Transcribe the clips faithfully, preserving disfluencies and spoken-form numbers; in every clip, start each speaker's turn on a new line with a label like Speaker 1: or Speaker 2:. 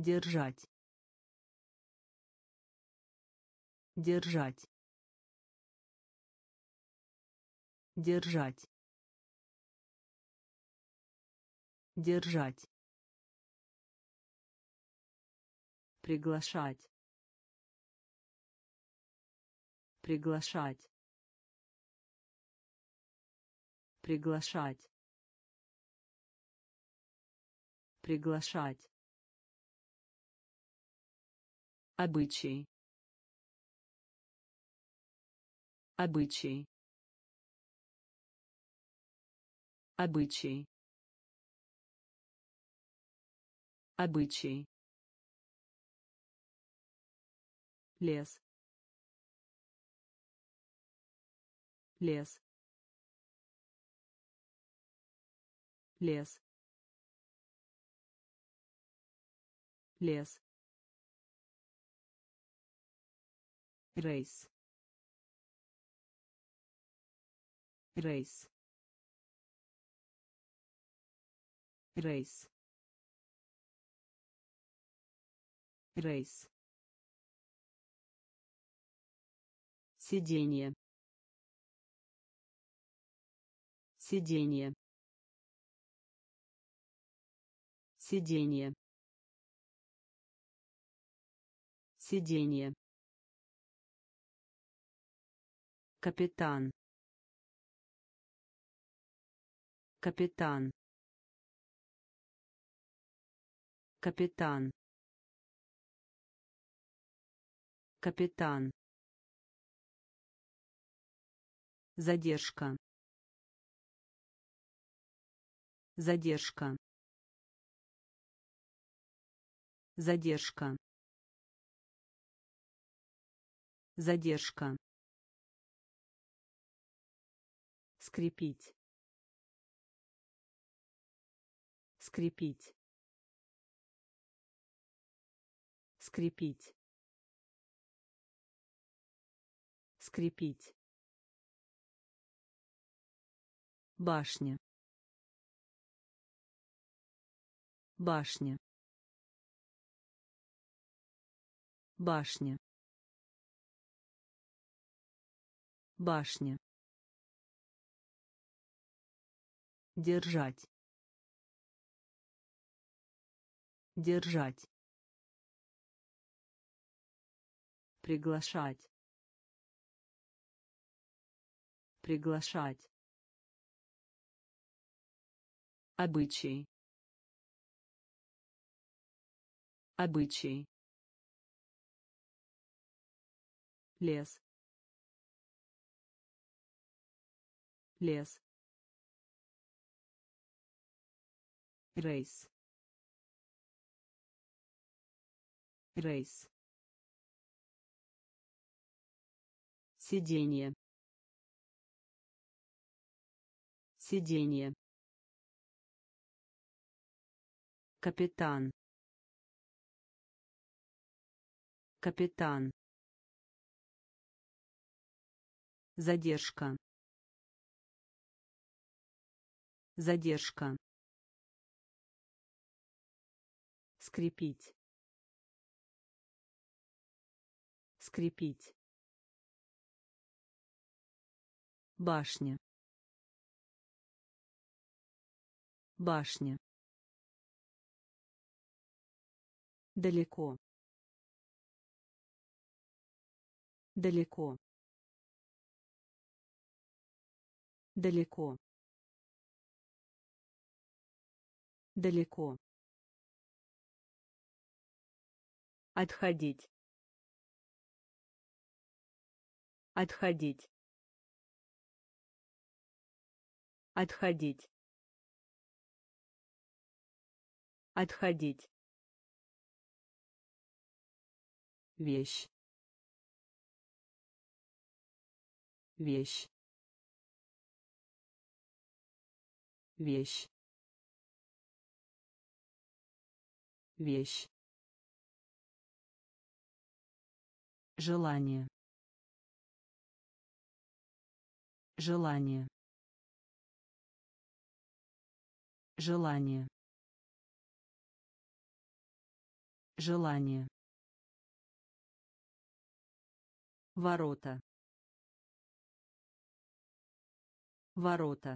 Speaker 1: держать, держать, держать, держать, приглашать, приглашать, приглашать, приглашать, обычай, обычай, обычай, обычай, лес, лес, лес, лес, рейс, рейс, рейс, рейс, сиденье, сиденье, сиденье, сиденье, капитан, капитан, капитан, капитан, задержка, задержка, задержка, задержка, скрепить, скрепить, скрепить, скрепить, башня, башня, башня, башня, держать, держать, приглашать, приглашать, обычай, обычай, лес, лес, рейс, рейс, сиденье, сиденье, капитан, капитан, задержка, задержка, скрепить, скрепить, башня, башня, далеко, далеко, далеко, далеко, отходить, отходить, отходить, отходить, вещь, вещь, вещь, вещь, желание, желание, желание, Желание. Ворота. Ворота.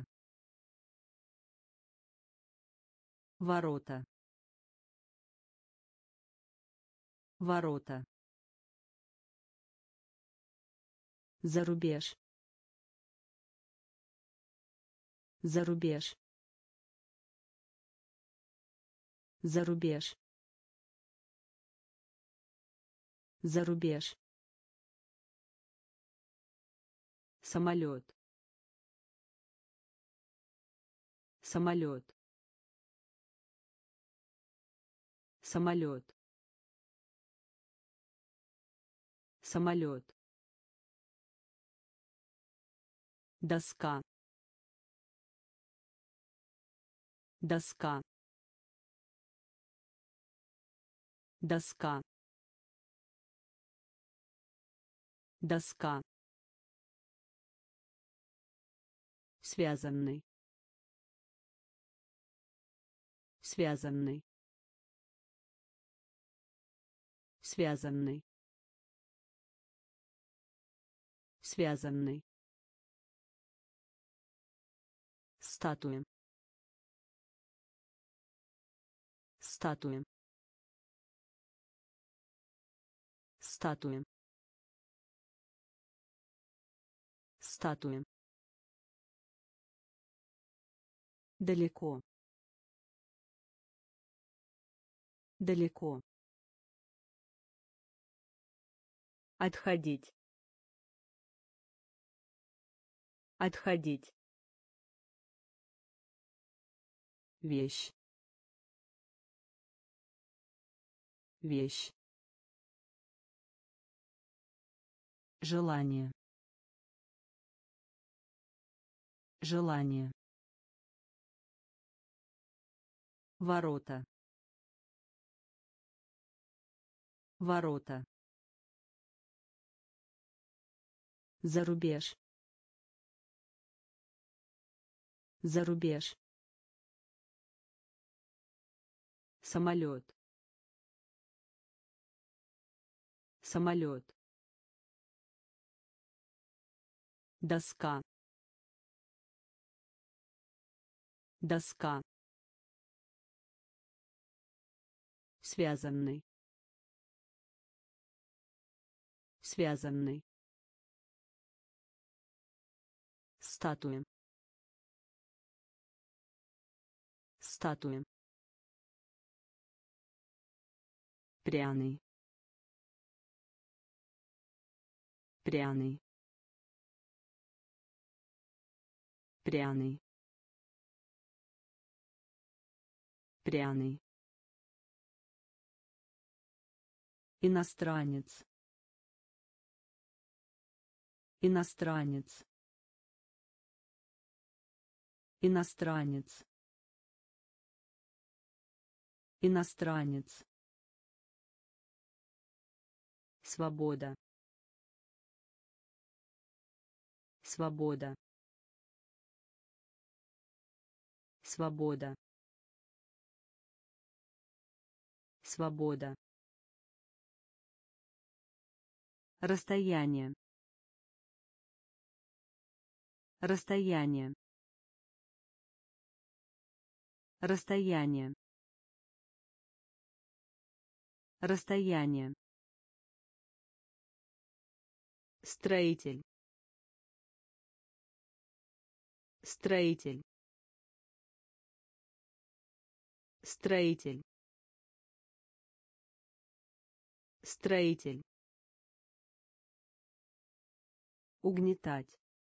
Speaker 1: Ворота. Ворота. Зарубеж. Зарубеж. Зарубеж. Зарубеж. Самолет. Самолет. Самолет. Самолет. Доска. Доска. Доска. Доска. Связанный. Связанный. Связанный. Связанный. Статуя. Статуя. Статуя. Статуя. Далеко. Далеко. Отходить. Отходить. Вещь. Вещь. Желание. Желание. Ворота. Ворота. Зарубеж. Зарубеж. Самолет. Самолет. Доска. Доска. Связанный. Связанный. Статуя. Статуя. Пряный. Пряный. Пряный. Пряный. Иностранец. Иностранец. Иностранец. Иностранец. Свобода. Свобода. Свобода. Свобода. Расстояние. Расстояние. Расстояние. Расстояние. Строитель. Строитель. Строитель. Строитель. Угнетать.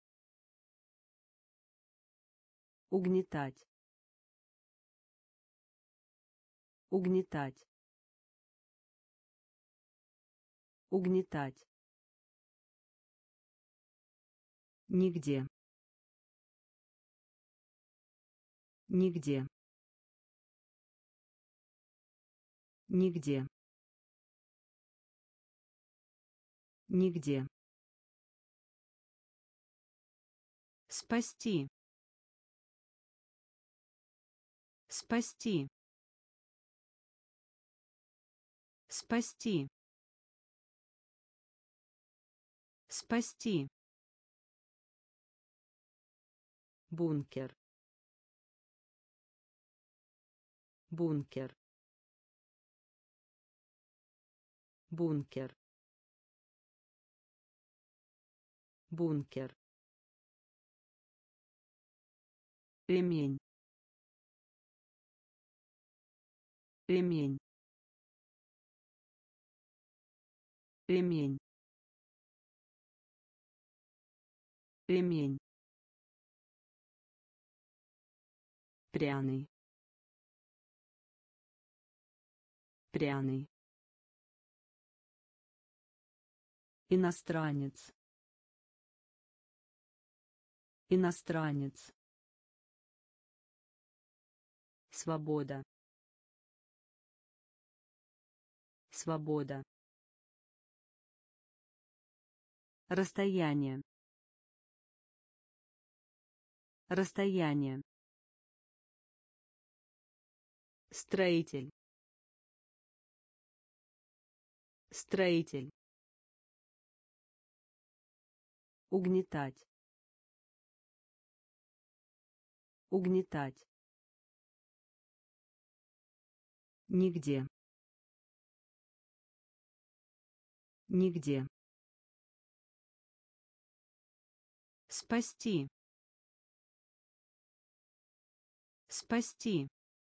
Speaker 1: Угнетать. Угнетать. Угнетать. Нигде. Нигде. Нигде. Нигде. Спасти. Спасти. Спасти. Спасти. Бункер. Бункер. Бункер. Бункер. Ремень. Ремень. Ремень. Ремень. Пряный. Пряный. Иностранец. Иностранец. Свобода. Свобода. Расстояние. Расстояние. Строитель. Строитель. Угнетать. Угнетать. Нигде. Нигде. Спасти. Спасти.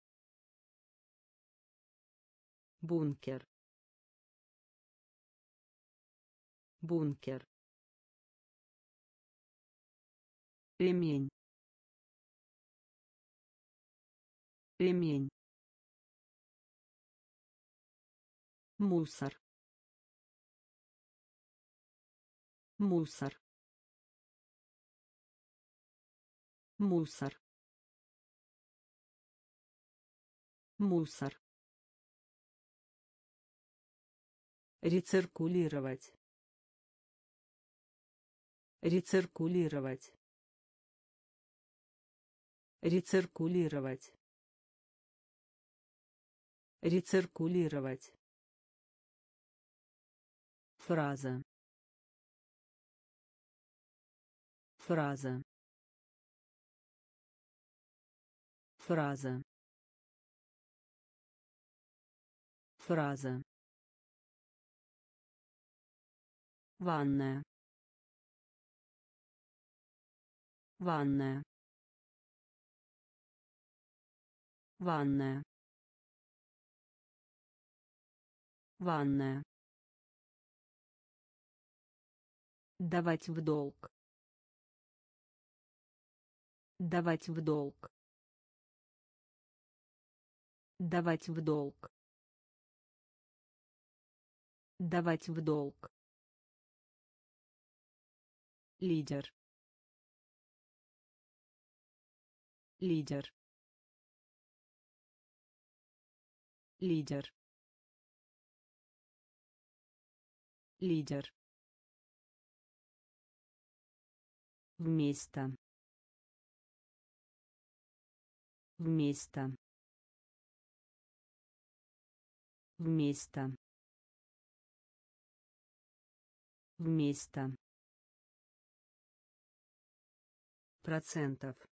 Speaker 1: Бункер. Бункер. Ремень. Ремень. Мусор. Мусор. Мусор. Мусор. Рециркулировать. Рециркулировать. Рециркулировать. Рециркулировать. Фраза. Фраза. Фраза. Фраза. Ванная. Ванная. Ванная. Ванная. Давать в долг. Давать в долг. Давать в долг. Давать в долг. Лидер. Лидер. Лидер. Лидер. Вместо. Вместо. Вместо. Вместо. Процентов.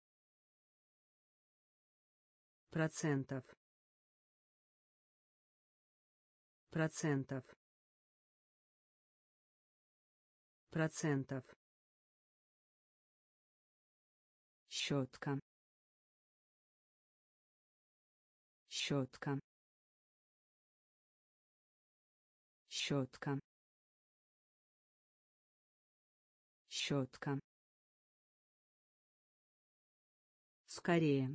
Speaker 1: Процентов. Процентов. Процентов. Щетка. Щетка. Щетка. Щетка. Скорее.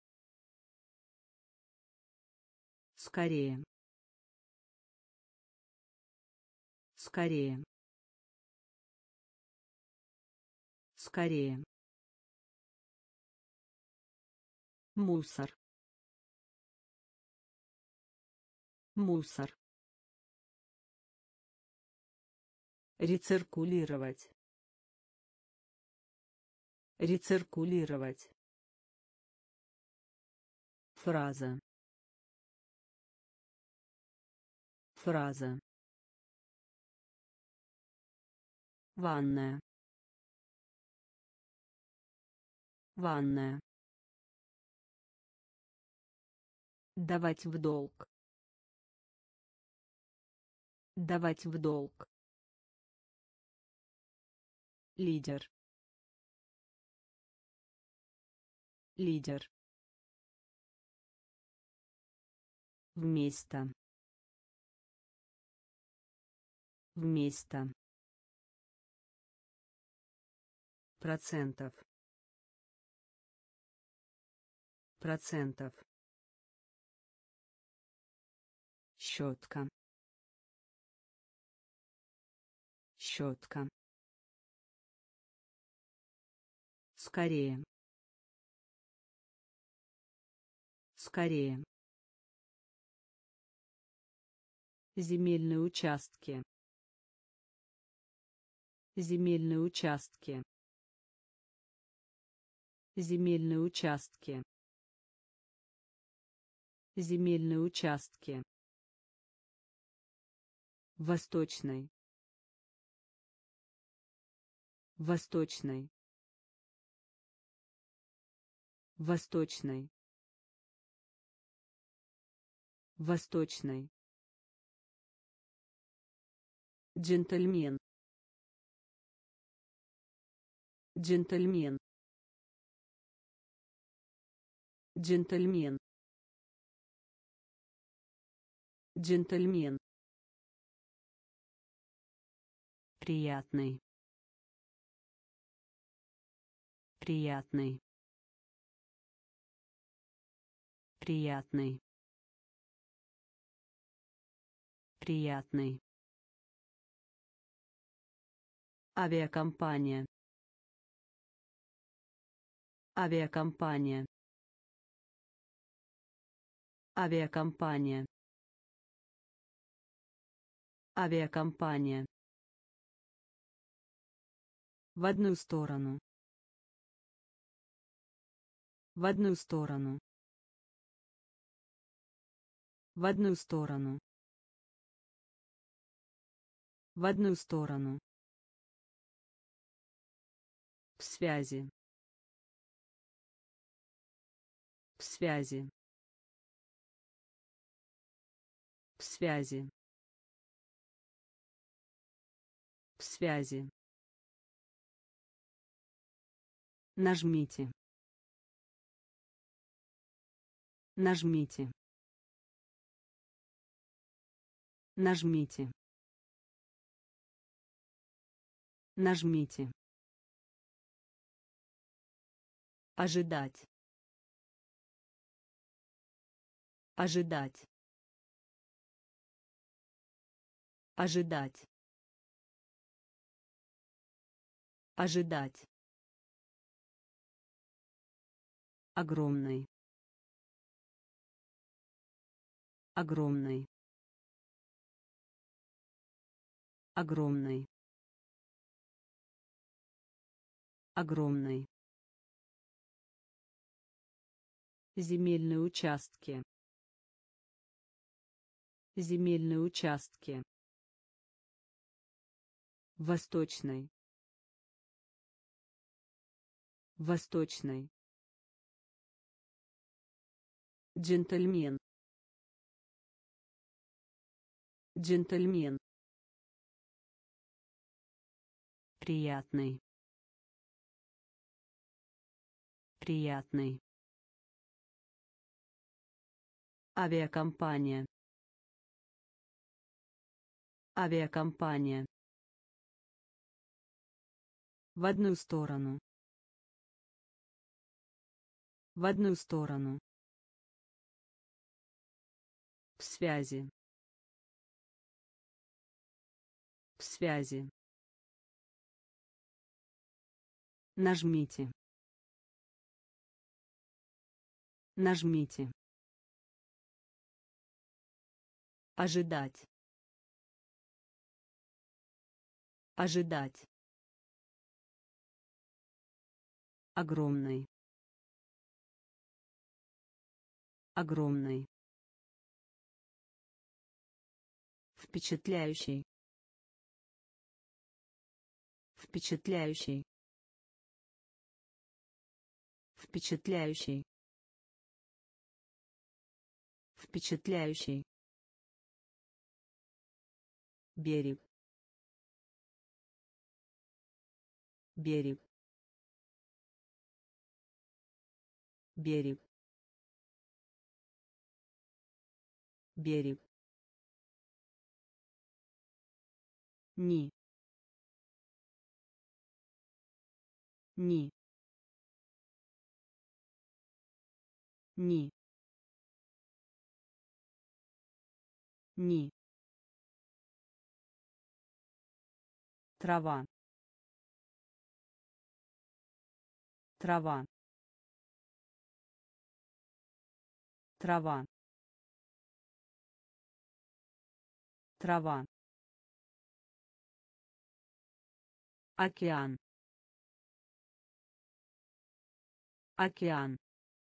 Speaker 1: Скорее. Скорее. Скорее. Мусор. Мусор. Рециркулировать. Рециркулировать. Фраза. Фраза. Ванная. Ванная. Давать в долг. Давать в долг. Лидер. Лидер. Вместо. Вместо. Процентов. Процентов. Щетка. Щетка. Скорее. Скорее. Земельные участки. Земельные участки. Земельные участки. Земельные участки. Восточный. Восточный. Восточный. Восточный. Джентльмен. Джентльмен. Джентльмен. Джентльмен. Приятный. Приятный. Приятный. Приятный. Авиакомпания. Авиакомпания. Авиакомпания. Авиакомпания. В одну сторону. В одну сторону. В одну сторону. В одну сторону. В связи. В связи. В связи. В связи. Нажмите. Нажмите. Нажмите. Нажмите. Ожидать. Ожидать. Ожидать. Ожидать. Огромный. Огромный. Огромный. Огромный. Земельные участки. Земельные участки. Восточный. Восточный. Джентльмен. Джентльмен. Приятный. Приятный. Авиакомпания. Авиакомпания. В одну сторону. В одну сторону. В связи. В связи. Нажмите. Нажмите. Ожидать. Ожидать. Огромный. Огромный. Впечатляющий. Впечатляющий. Впечатляющий. Впечатляющий. Берег. Берег. Берег. Берег. Ни. Ни. Ни. Ни. Трава. Трава. Трава. Трава. Океан. Океан.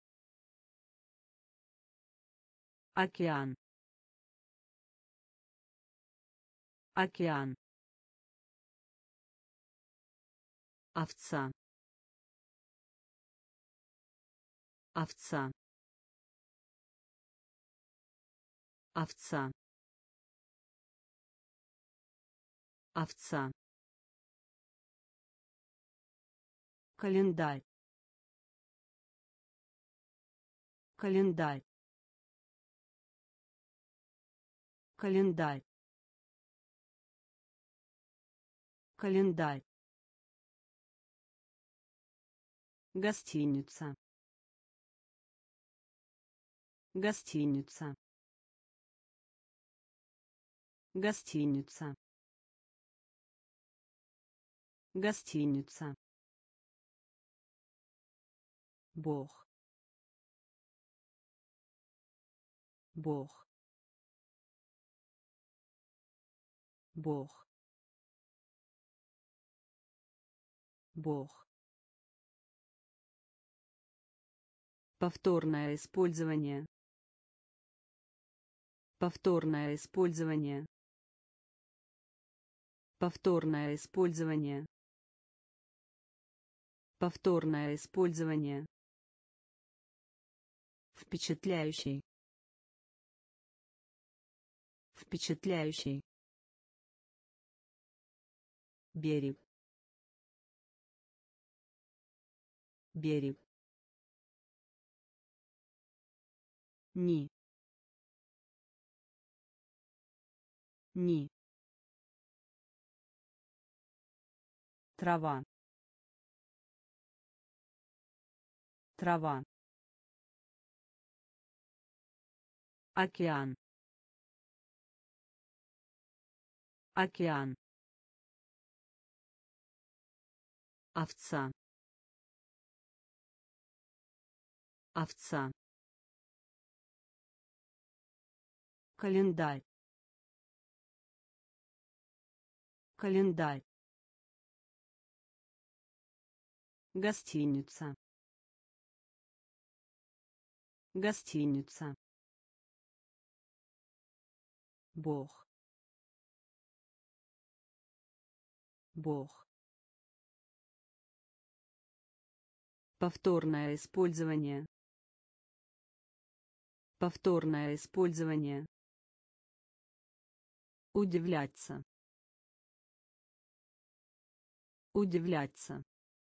Speaker 1: Океан. Океан. Овца. Овца. Овца. Овца. Календарь. Календарь. Календарь. Календарь. Гостиница. Гостиница. Гостиница. Гостиница. Бог. Бог. Бог. Бог. Повторное использование. Повторное использование. Повторное использование. Повторное использование. Впечатляющий. Впечатляющий. Берег. Берег. Ни. Ни. Трава. Трава. Океан. Океан. Овца. Овца. Календарь. Календарь. Гостиница. Гостиница. Бог. Бог. Повторное использование. Повторное использование. Удивляться. Удивляться.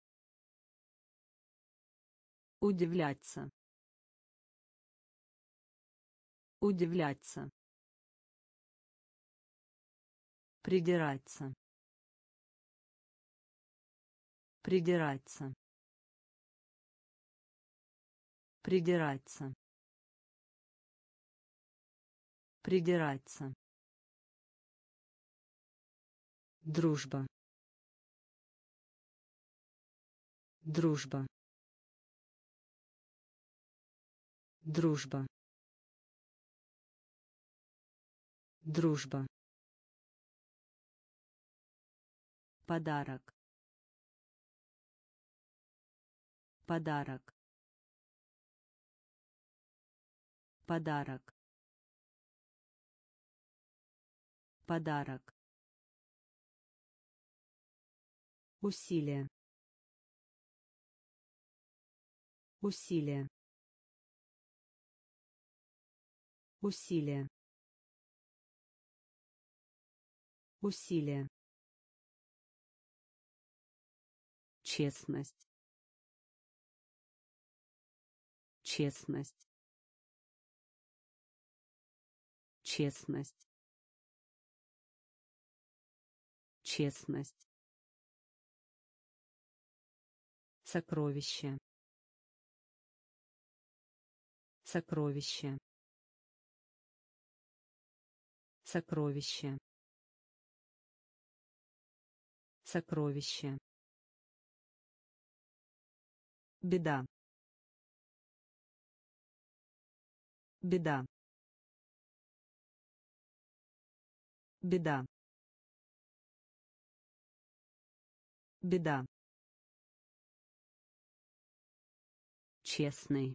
Speaker 1: Удивляться. Удивляться. Придираться. Придираться. Придираться. Придираться. Дружба. Дружба. Дружба. Дружба. Подарок. Подарок. Подарок. Подарок. Усилие. Усилие. Усилие. Усилие. Честность. Честность. Честность. Честность. Сокровище. Сокровище. Сокровище. Сокровище. Беда. Беда. Беда. Беда. Честный.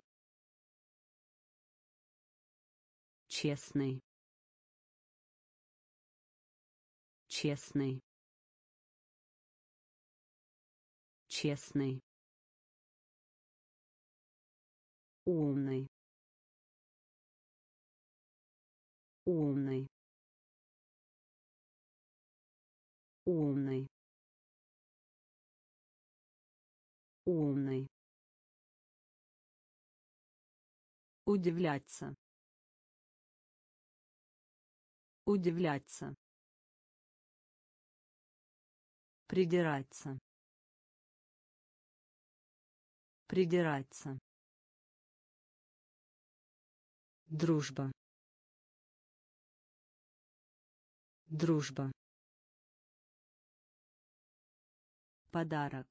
Speaker 1: Честный. Честный. Честный. Умный. Умный. Умный. Умный. Удивляться. Удивляться. Придираться. Придираться. Дружба. Дружба. Подарок.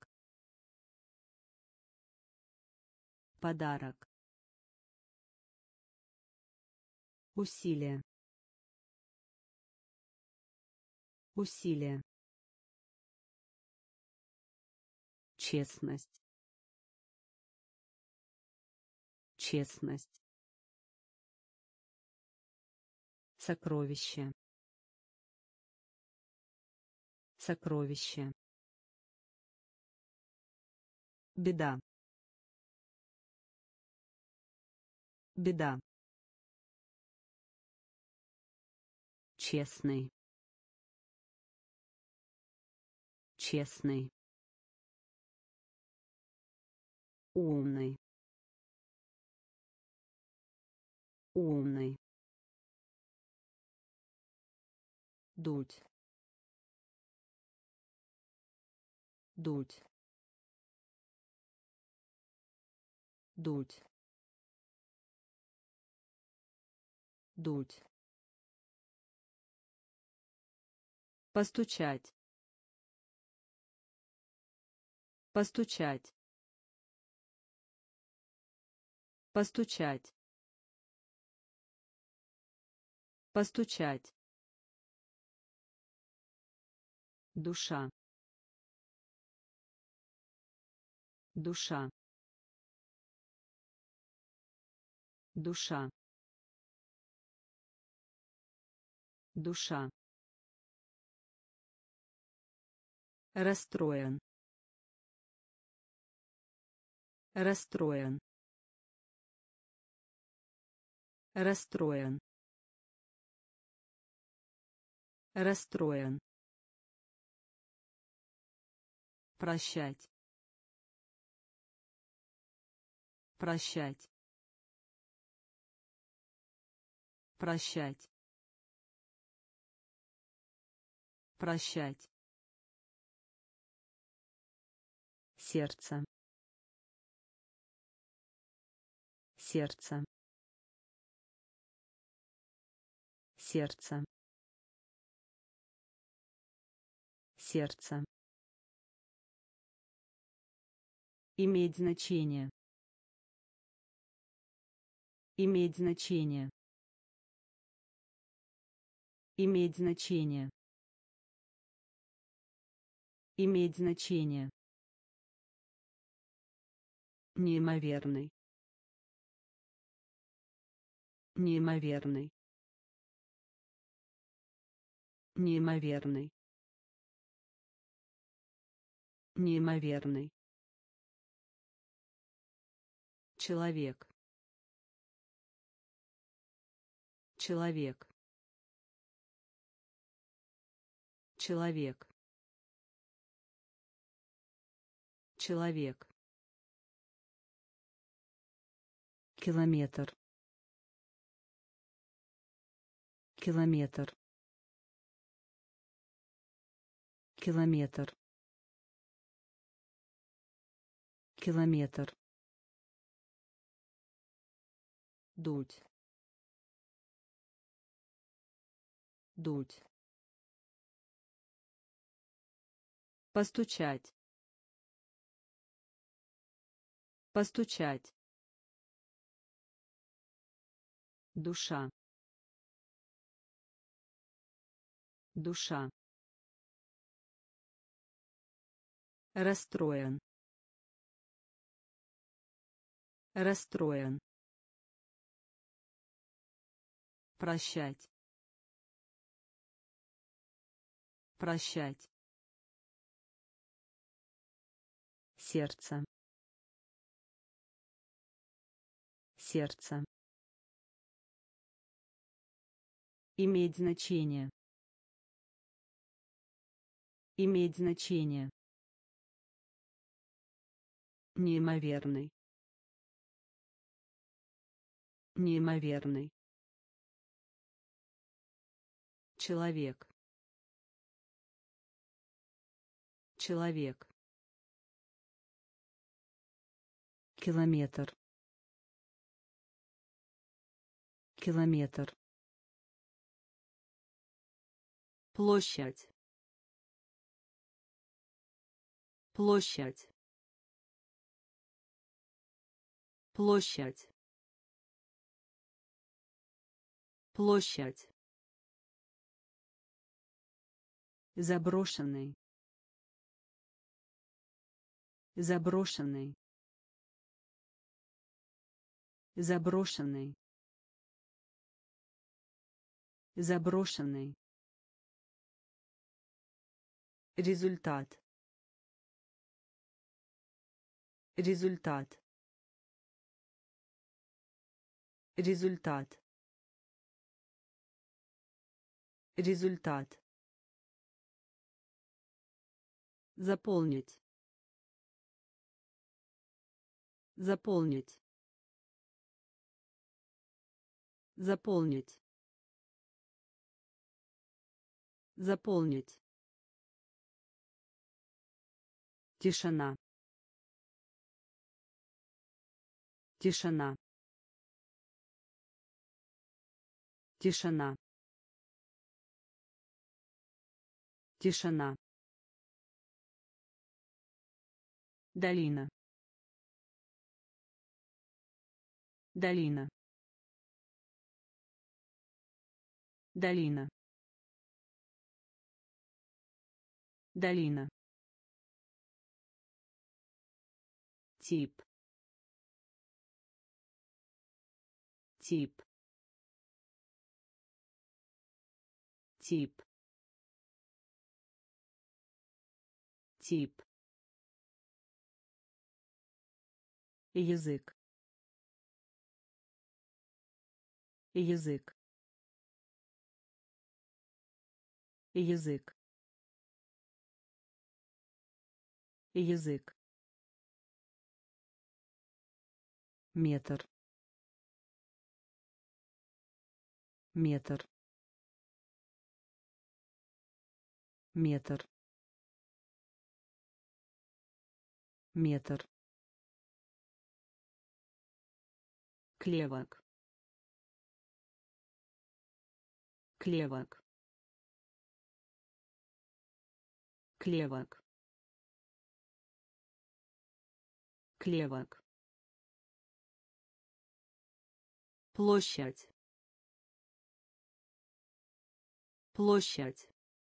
Speaker 1: Подарок. Усилие. Усилие. Честность. Честность. Сокровище. Сокровище. Беда. Беда. Честный. Честный. Умный. Умный. Дуть. Дуть. Дуть. Дуть. Постучать. Постучать. Постучать. Постучать. Душа. Душа. Душа. Душа. Расстроен. Расстроен. Расстроен. Расстроен. Прощать. Прощать. Прощать. Прощать. Сердце. Сердце. Сердце. Сердце. Иметь значение. Иметь значение. Иметь значение. Иметь значение. Неимоверный. Неимоверный. Неимоверный. Неимоверный. Человек. Человек. Человек. Человек. Километр. Километр. Километр. Километр. Дуть. Дуть. Постучать. Постучать. Душа. Душа. Расстроен. Расстроен. Прощать. Прощать. Сердце. Сердце. Иметь значение. Иметь значение. Неимоверный. Неимоверный. Человек. Человек. Километр. Километр. Площадь. Площадь. Площадь. Площадь. Заброшенный. Заброшенный. Заброшенный. Заброшенный. Результат. Результат. Результат. Результат. Заполнить. Заполнить. Заполнить. Заполнить. Тишина. Тишина. Тишина. Тишина. Долина. Долина. Долина. Долина. Тип. Тип. Тип. Тип. Язык. Язык. Язык. Язык. Метр. Метр. Метр. Метр. Клевок. Клевок. Клевок. Клевок. Площадь. Площадь.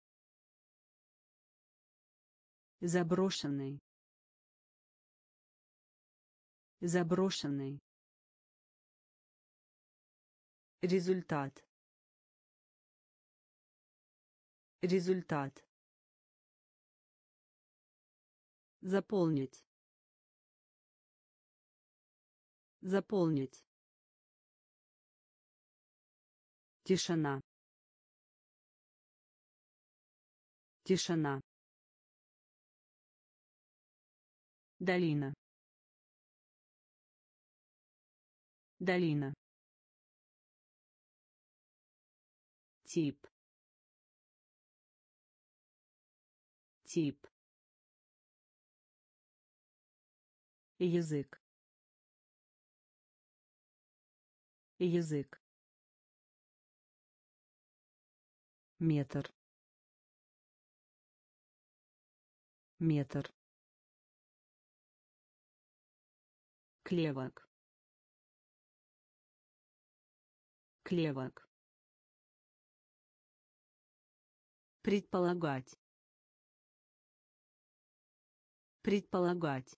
Speaker 1: Заброшенный. Заброшенный. Результат. Результат. Заполнить. Заполнить. Тишина. Тишина. Долина. Долина. Тип. Тип. Язык. Язык. Метр. Метр. Клевок. Клевок. Предполагать. Предполагать.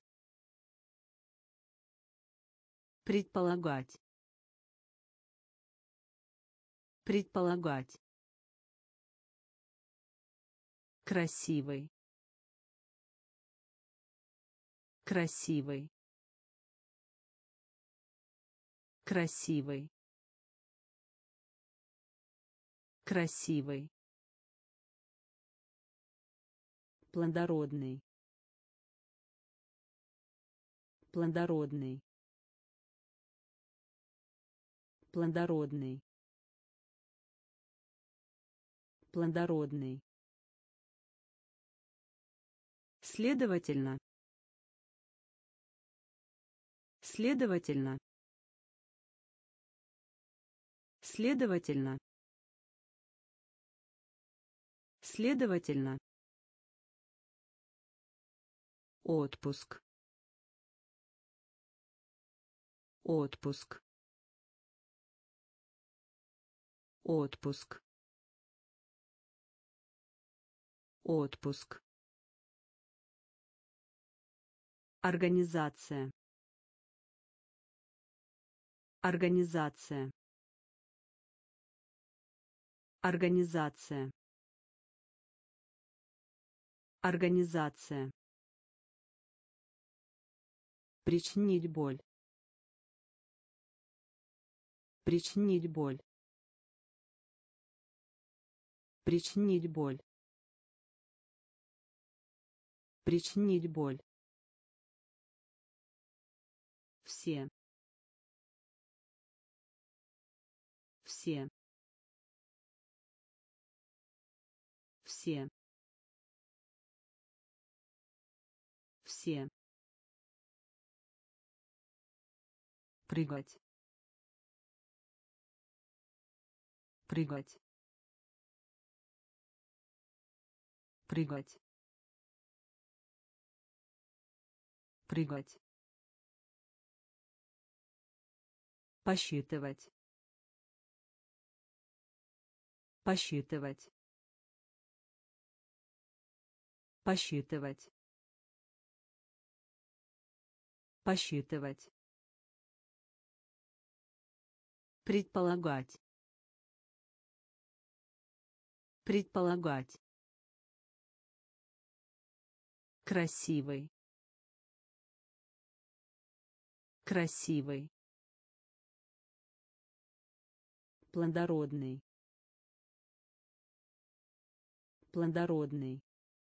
Speaker 1: Предполагать. Предполагать. Красивый. Красивый. Красивый. Красивый. Плодородный. Плодородный. Плодородный. Плодородный. Следовательно. Следовательно. Следовательно. Следовательно. Отпуск. Отпуск. Отпуск. Отпуск. Организация. Организация. Организация. Организация. Причинить боль. Причинить боль. Причинить боль. Причинить боль. Все. Все. Все. Все. Прыгать. Прыгать. Прыгать. Прыгать. Посчитывать. Посчитывать. Посчитывать. Посчитывать. Предполагать. Предполагать. Красивый. Красивый. Плодородный. Плодородный.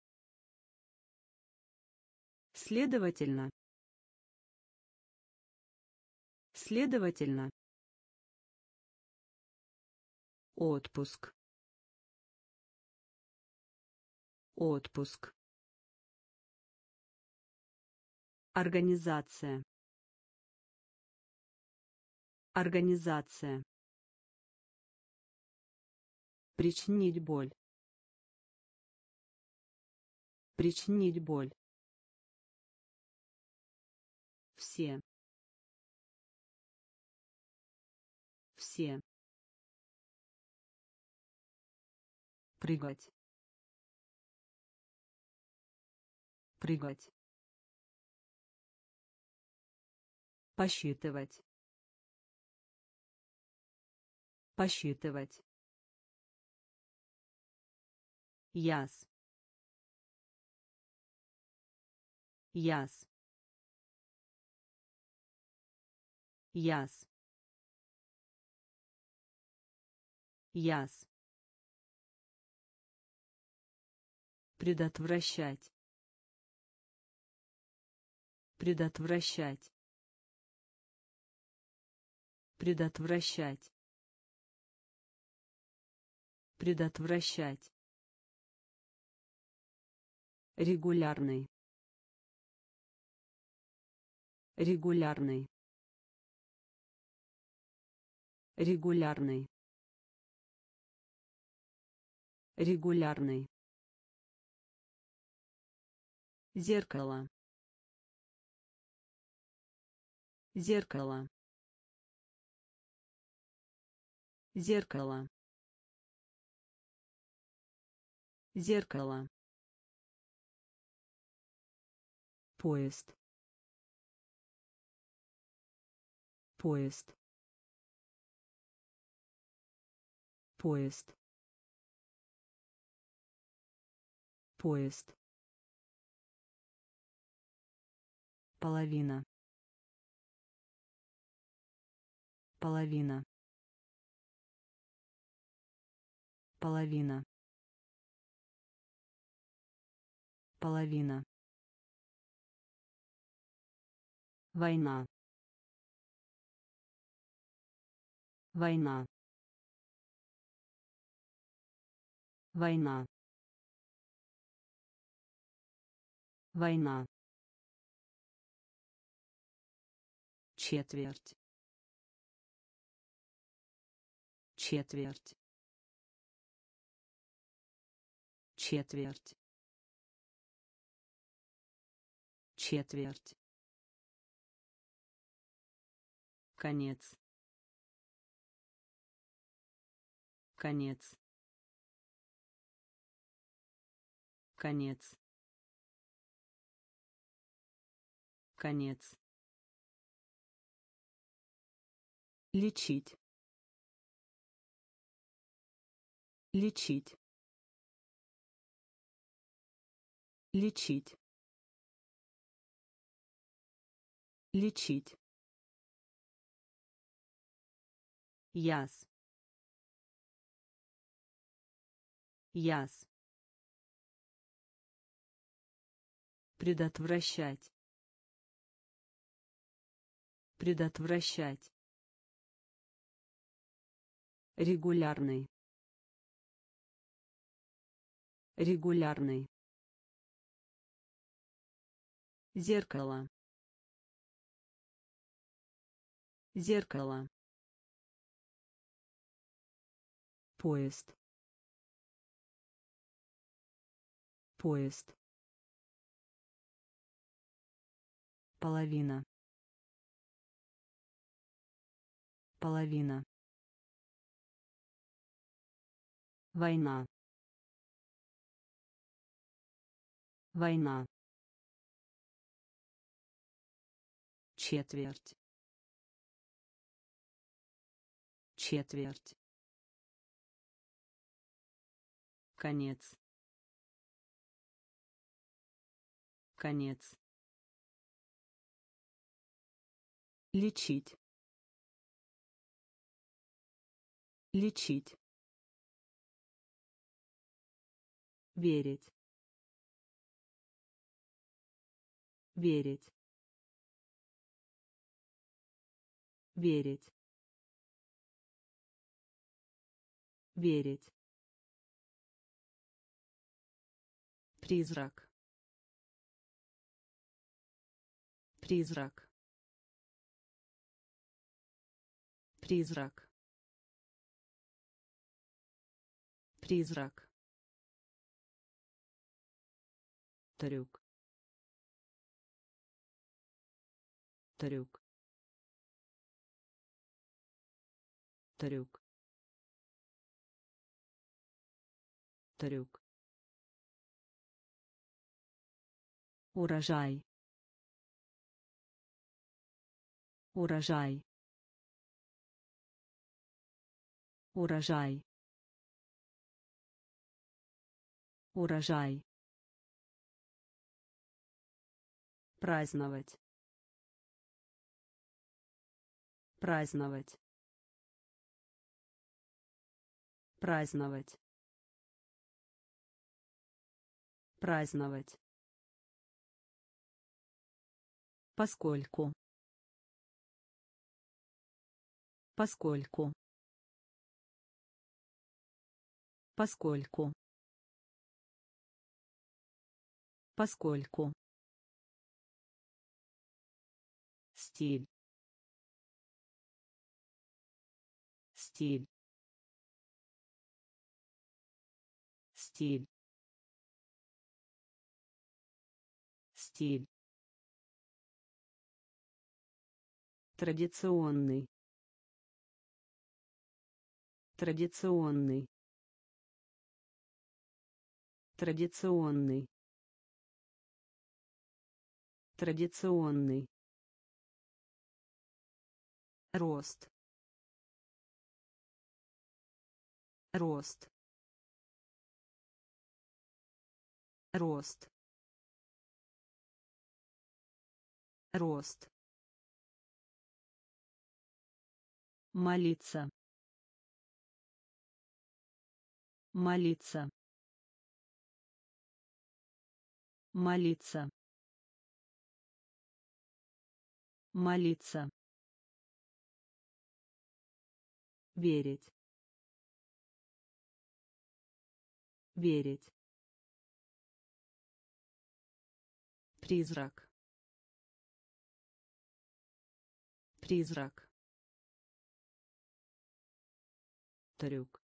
Speaker 1: Следовательно. Следовательно. Отпуск. Отпуск. Организация. Организация. Причинить боль. Причинить боль. Все. Все. Прыгать. Прыгать. Посчитывать. Посчитывать. Яс. Яс. Яс. Яс. Предотвращать. Предотвращать. Предотвращать. Предотвращать. Регулярный. Регулярный. Регулярный. Регулярный. Зеркало. Зеркало. Зеркало. Зеркало. Поезд. Поезд. Поезд. Поезд. Половина. Половина. Половина. Половина. Война. Война. Война. Война. Четверть. Четверть. Четверть. Четверть. Конец. Конец. Конец. Конец. Лечить. Лечить. Лечить. Лечить. Яс. Яс. Предотвращать. Предотвращать. Регулярный. Регулярный. Зеркало. Зеркало. Поезд. Поезд. Половина. Половина. Война. Война. Четверть. Четверть. Конец. Конец. Лечить. Лечить. Верить. Верить. Верить. Верить. Призрак. Призрак. Призрак. Призрак. Трюк. Трюк. Трюк. Трюк. Урожай. Урожай. Урожай. Урожай. Праздновать. Праздновать. Праздновать. Праздновать. Поскольку. Поскольку. Поскольку. Поскольку. Стиль. Стиль. Стиль. Стиль. Традиционный. Традиционный. Традиционный. Традиционный. Рост. Рост. Рост. Рост. Молиться. Молиться. Молиться. Молиться. Верить. Верить. Призрак. Призрак. Трюк.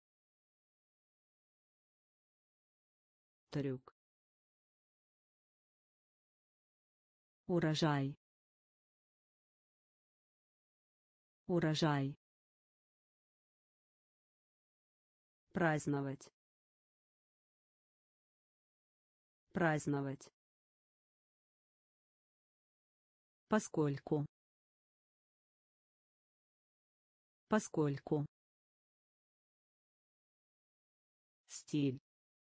Speaker 1: Трюк. Урожай. Урожай. Праздновать. Праздновать. Поскольку. Поскольку. Стиль.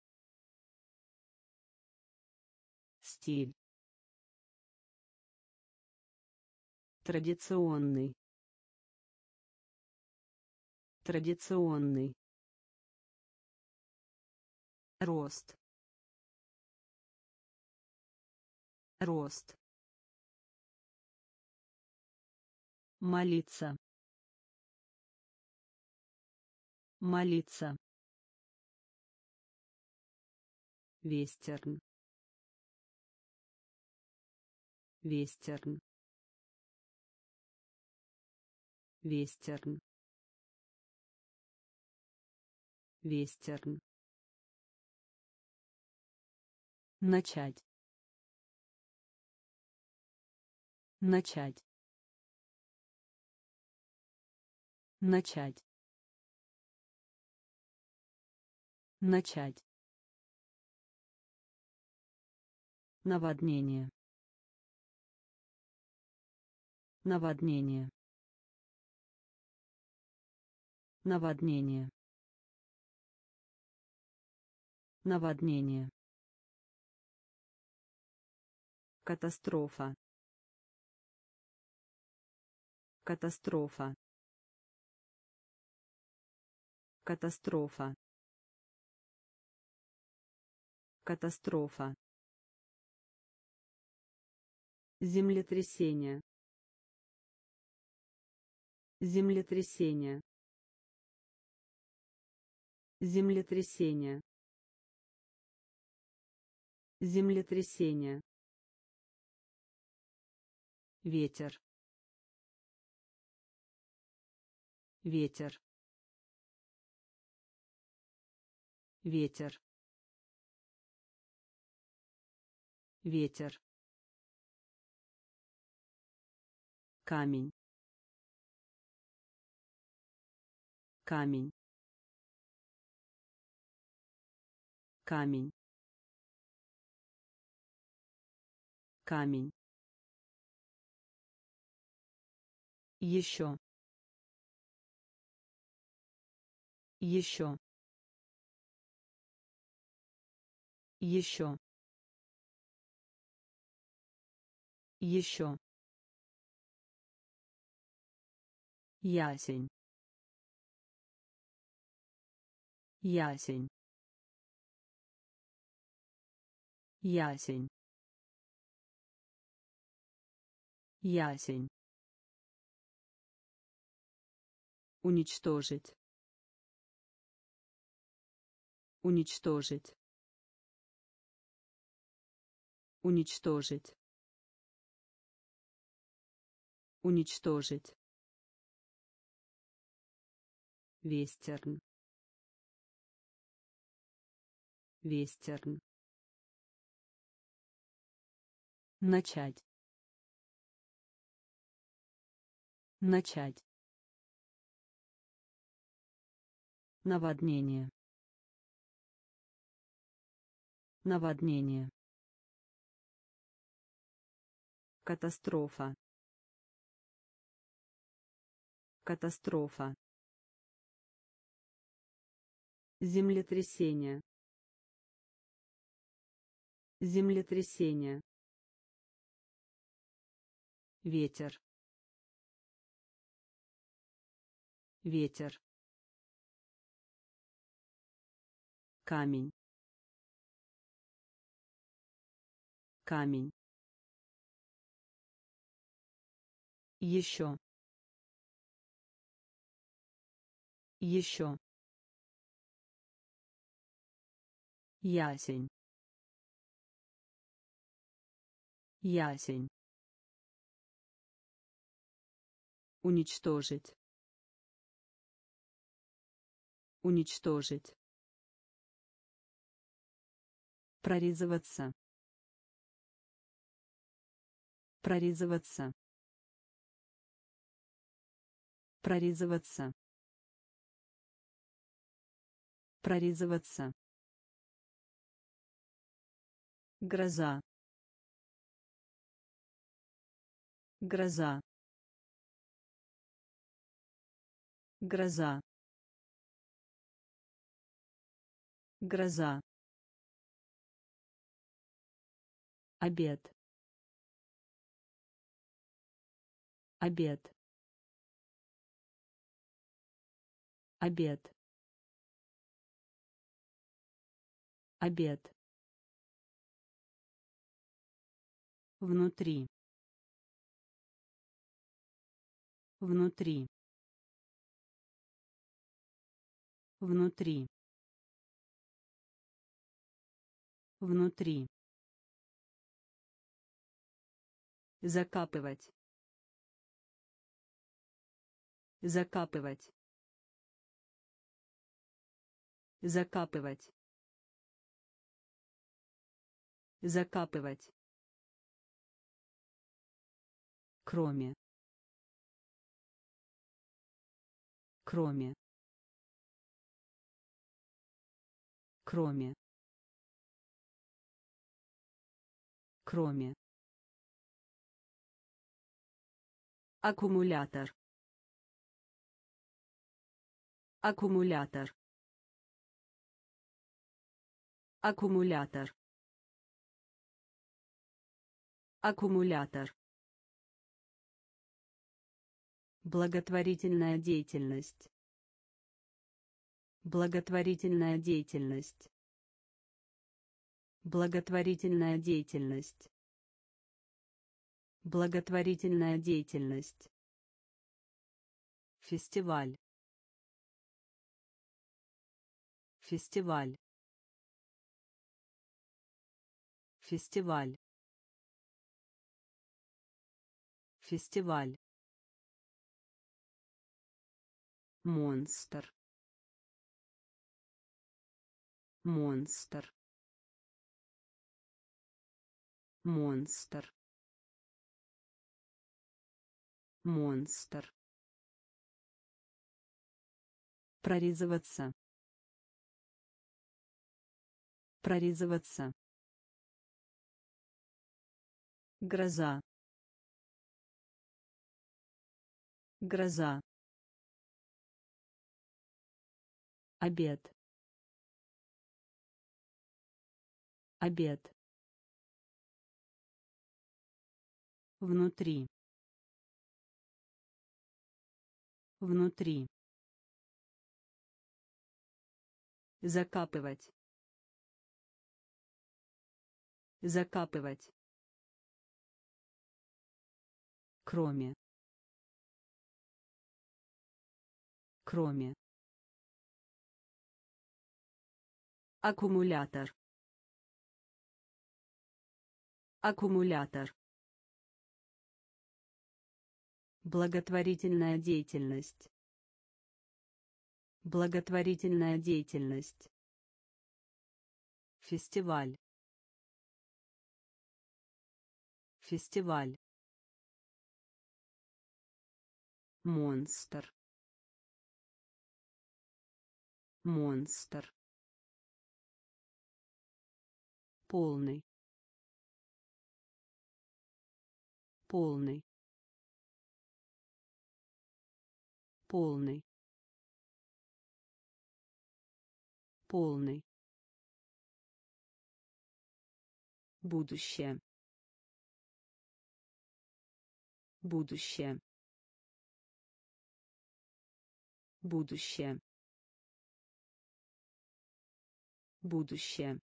Speaker 1: Стиль. Традиционный. Традиционный. Рост. Рост. Молиться. Молиться. Вестерн. Вестерн. Вестерн. Вестерн. Начать. Начать. Начать. Начать. Наводнение. Наводнение. Наводнение. Наводнение. Катастрофа. Катастрофа. Катастрофа. Катастрофа. Землетрясение. Землетрясение. Землетрясение. Землетрясение. Ветер. Ветер. Ветер. Ветер. Камень. Камень. Камень. Камень. Еще. Еще. Еще. Еще. Ясень. Ясень. Ясень. Ясень. Уничтожить. Уничтожить. Уничтожить. Уничтожить. Вестерн. Вестерн. Начать. Начать. Наводнение. Наводнение. Катастрофа. Катастрофа. Землетрясение. Землетрясение. Ветер. Ветер. Камень. Камень. Еще. Еще. Ясень. Ясень. Уничтожить. Уничтожить. Прорезываться. Прорезываться. Прорезываться. Прорезываться. Гроза. Гроза. Гроза. Гроза. Обед. Обед. Обед. Обед. Внутри. Внутри. Внутри. Внутри. Закапывать. Закапывать. Закапывать. Закапывать. Кроме. Кроме. Кроме. Кроме. Аккумулятор. Аккумулятор. Аккумулятор. Аккумулятор. Благотворительная деятельность. Благотворительная деятельность. Благотворительная деятельность. Благотворительная деятельность. Фестиваль. Фестиваль. Фестиваль. Фестиваль. Монстр. Монстр. Монстр. Монстр. Прорезываться. Прорезываться. Гроза. Гроза. Обед. Обед. Внутри. Внутри. Закапывать. Закапывать. Кроме. Кроме. Аккумулятор. Аккумулятор. Благотворительная деятельность. Благотворительная деятельность. Фестиваль. Фестиваль. Монстр. Монстр. Полный. Полный. Полный. Полный. Будущее. Будущее. Будущее. Будущее.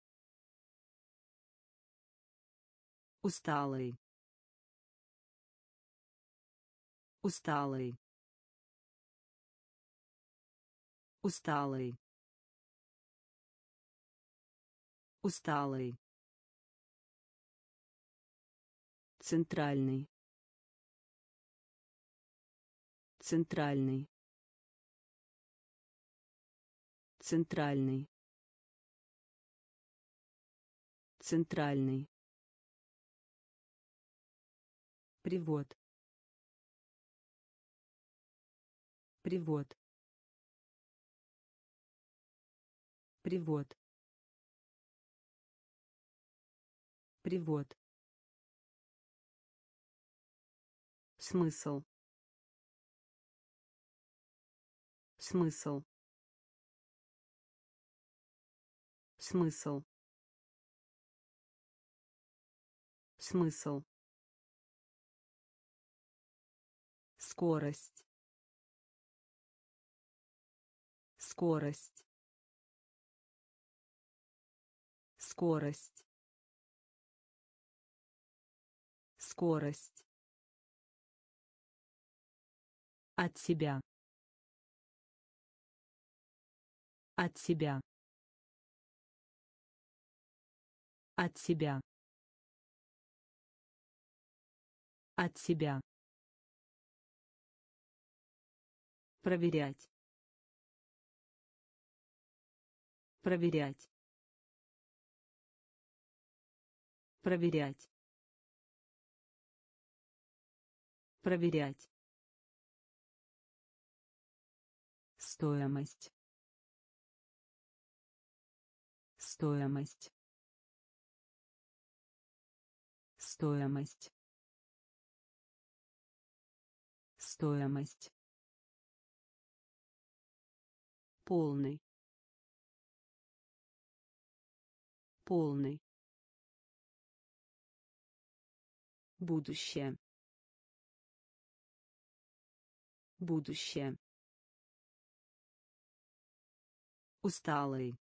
Speaker 1: Усталый. Усталый. Усталый. Усталый. Центральный. Центральный. Центральный. Центральный. Привод. Привод. Привод. Привод. Смысл. Смысл. Смысл. Смысл. Скорость. Скорость. Скорость. Скорость. От себя. От себя. От себя. От себя. Проверять. Проверять. Проверять. Проверять. Стоимость. Стоимость. Стоимость. Стоимость. Полный. Полный. Будущее. Будущее. Усталый.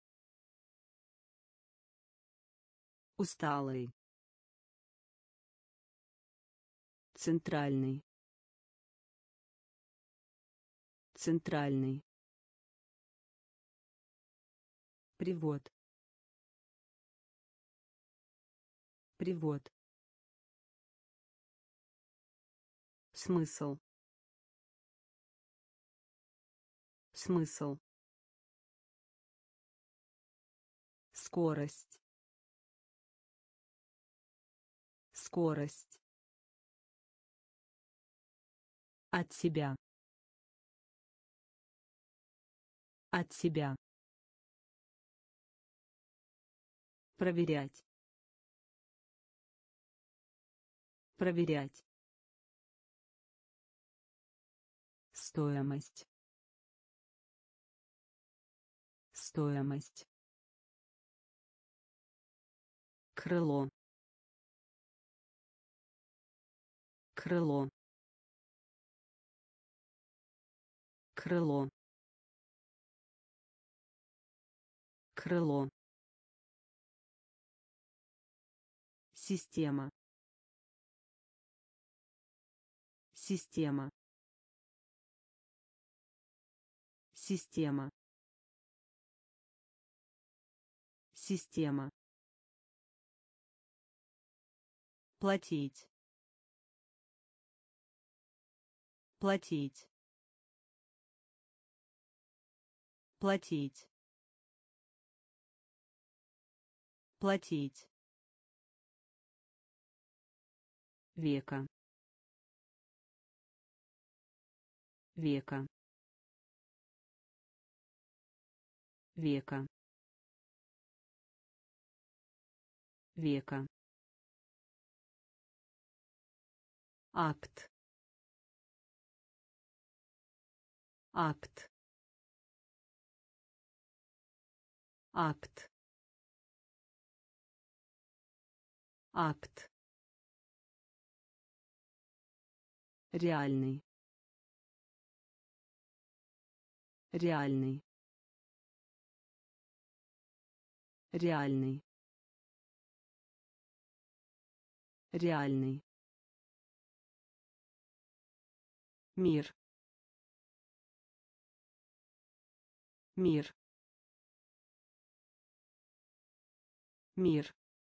Speaker 1: Усталый. Центральный. Центральный. Привод. Привод. Смысл. Смысл. Скорость. Скорость. От себя. От себя. Проверять. Проверять. Стоимость. Стоимость. крыло, крыло, крыло, крыло, система, система, система, система, платить, платить, платить, платить, века, века, века, века, акт, акт, акт, акт, реальный, реальный, реальный, реальный, мир, мир, мир,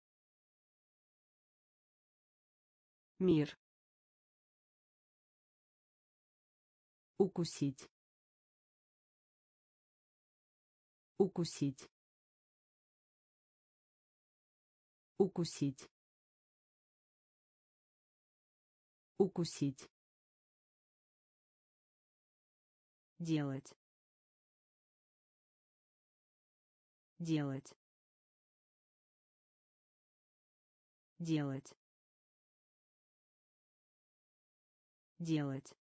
Speaker 1: мир, укусить, укусить, укусить, укусить, делать, делать, делать, делать,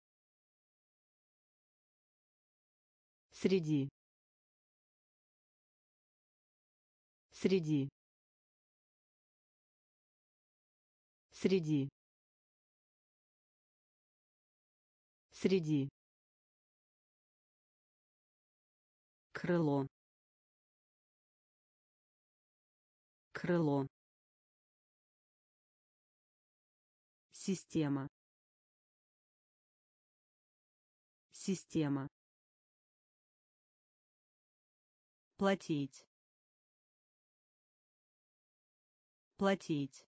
Speaker 1: среди, среди, среди, среди, крыло, крыло, система, система, платить, платить,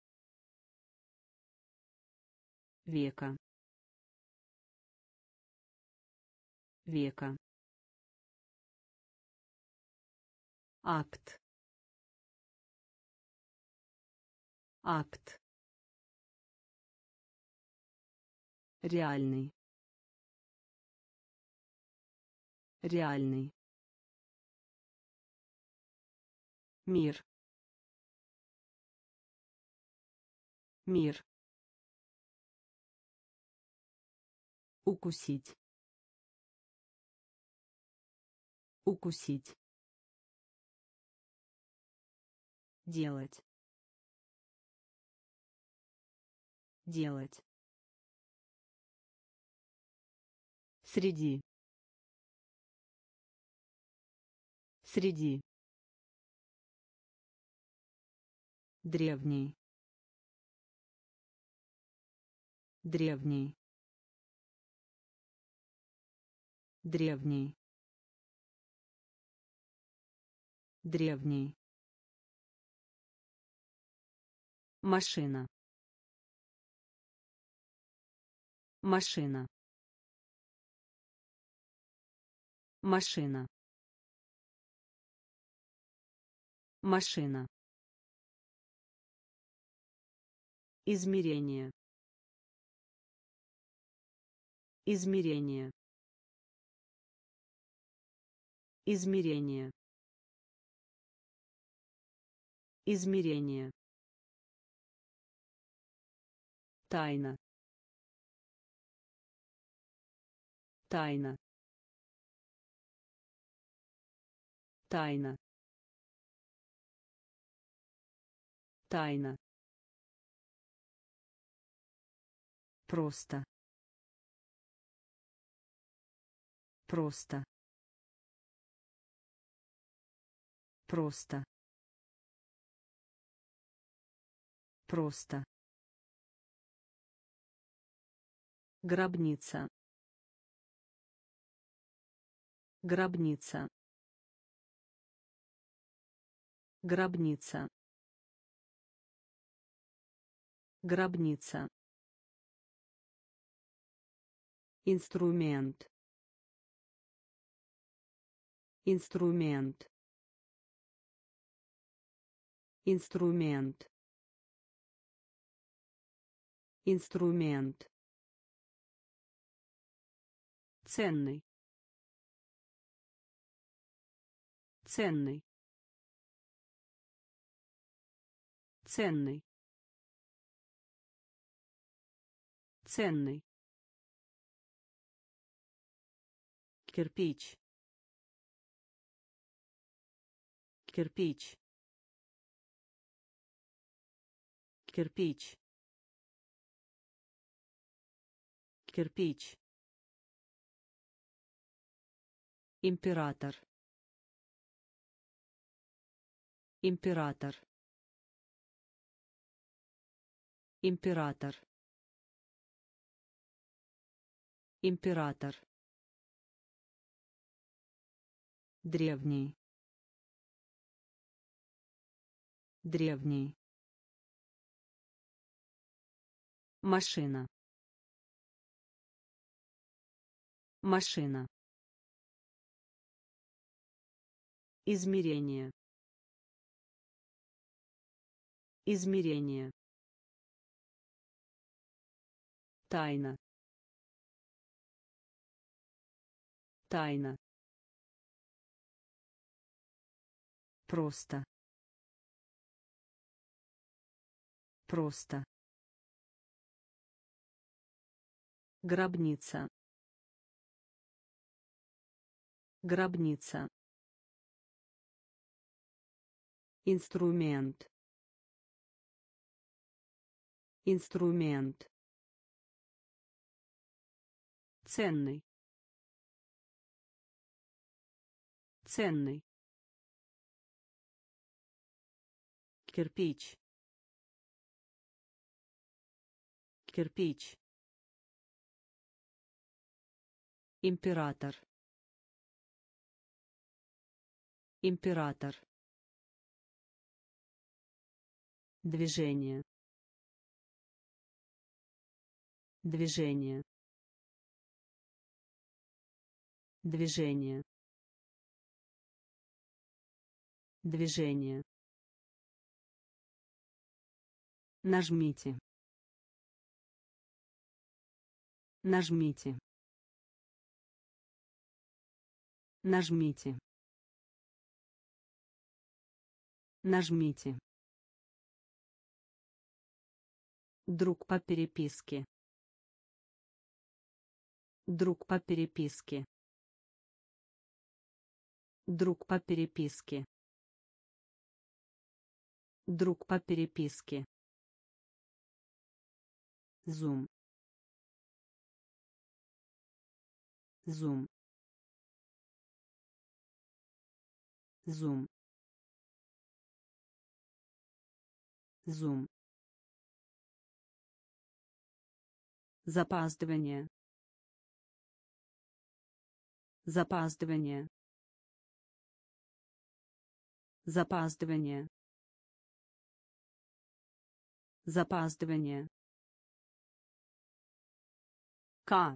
Speaker 1: века, века, акт, акт, реальный, реальный, мир, мир, укусить, укусить, делать, делать, среди, среди, древний, древний, древний, древний, машина, машина, машина, машина, измерение, измерение, измерение, измерение, тайна, тайна, тайна, Тайна. Просто. Просто. Просто. Просто. Гробница. Гробница. Гробница. Гробница. Инструмент. Инструмент. Инструмент. Инструмент. Ценный. Ценный. Ценный. Ценный. Кирпич. Кирпич. Кирпич. Кирпич. Император. Император. Император. Император. Древний. Древний. Машина. Машина. Измерение. Измерение. Тайна. Тайна. Просто. Просто. Гробница. Гробница. Инструмент. Инструмент. Ценный. Ценный. Кирпич. Кирпич. Император. Император. Движение. Движение. Движение. Движение. Нажмите. Нажмите. Нажмите. Нажмите. Друг по переписке. Друг по переписке. Друг по переписке. Друг по переписке. Зум. Зум. Зум. Зум. Запаздывание. Запаздывание. Запаздывание. Запаздывание. К.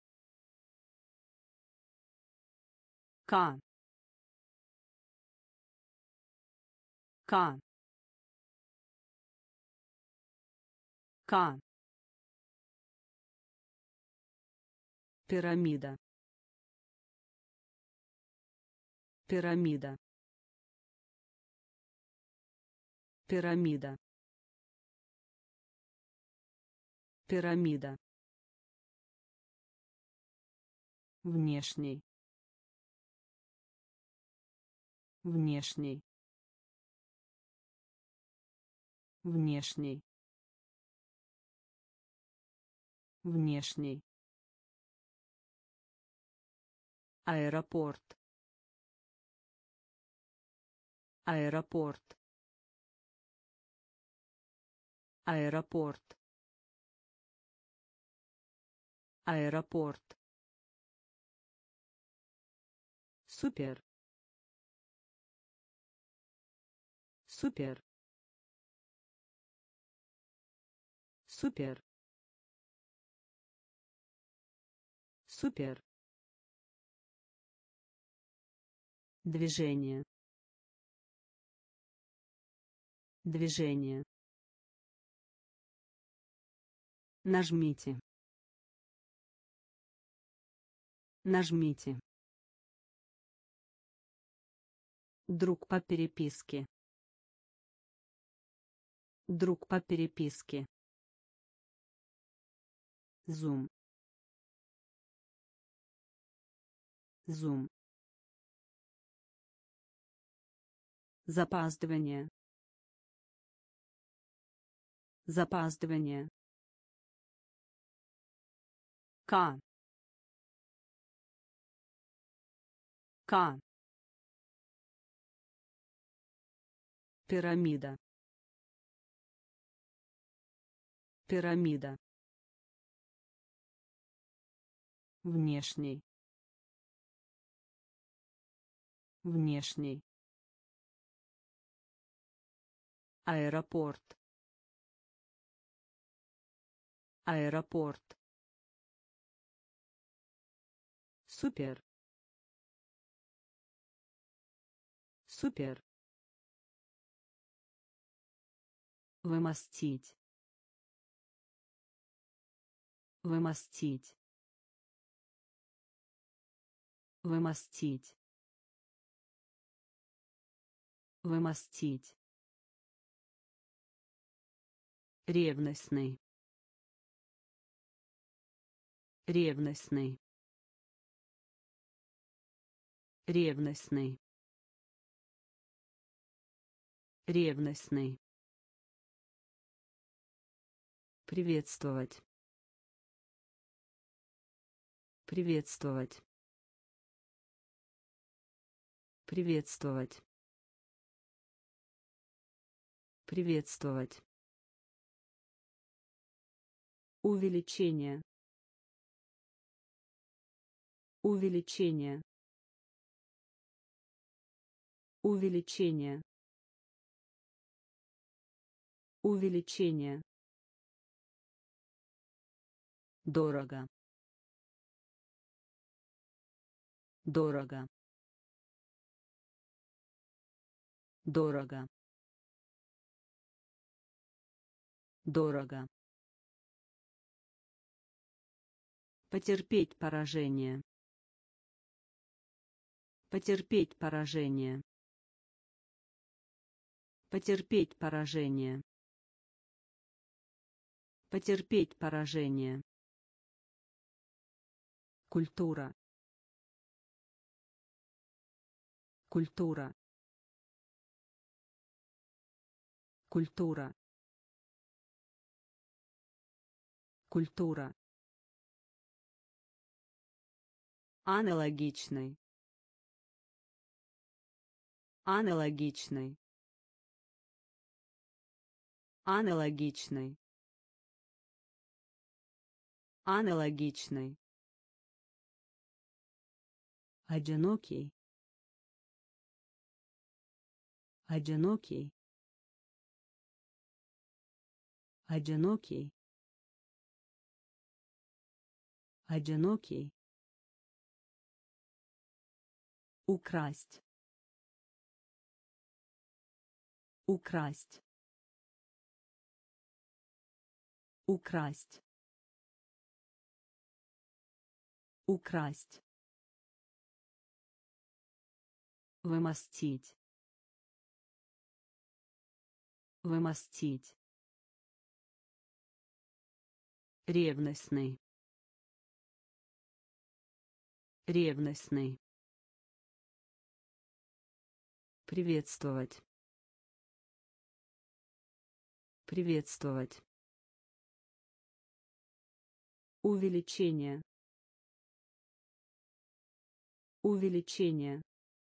Speaker 1: К. К. К. Пирамида. Пирамида. Пирамида. Пирамида. Внешний. Внешний. Внешний. Внешний. Аэропорт. Аэропорт. Аэропорт. Аэропорт. Супер. Супер. Супер. Супер. Движение. Движение. Нажмите. Нажмите. Друг по переписке. Друг по переписке. Зум. Зум. Запаздывание. Запаздывание. К. К. Пирамида. Пирамида. Внешний. Внешний. Аэропорт. Аэропорт. Супер. Супер. Вымостить. Вымостить. Вымостить. Вымостить. Ревностный. Ревностный. Ревностный. Ревностный. Приветствовать. Приветствовать. Приветствовать. Приветствовать. Увеличение. Увеличение. Увеличение. Увеличение. Дорого. Дорого. Дорого. Дорого. Потерпеть поражение. Потерпеть поражение. Потерпеть поражение. Потерпеть поражение. Культура. Культура. Культура. Культура. Аналогичный. Аналогичный. Аналогичный. Аналогичный. Одинокий. Одинокий. Одинокий. Одинокий. Украсть. Украсть. Украсть. Украсть. Вымостить. Вымостить. Ревностный. Ревностный. Приветствовать. Приветствовать. Увеличение. Увеличение.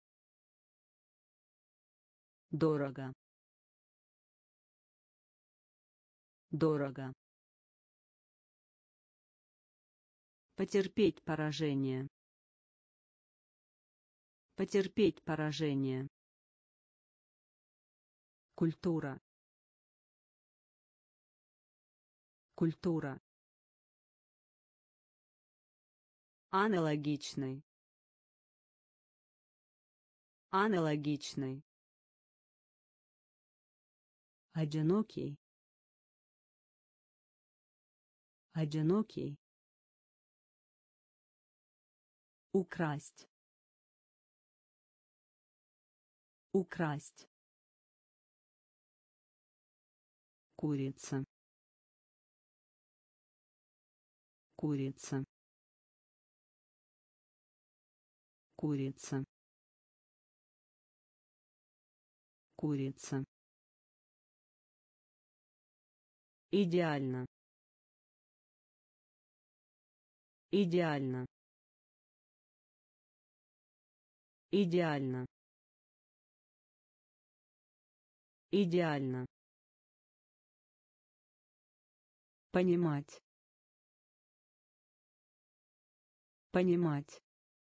Speaker 1: Дорого. Дорого. Потерпеть поражение. Потерпеть поражение. Культура. Культура. Аналогичный. Аналогичный. Одинокий. Одинокий. Украсть. Украсть. Курица. Курица. Курица. Курица. Идеально. Идеально. Идеально. Идеально. Понимать. Понимать.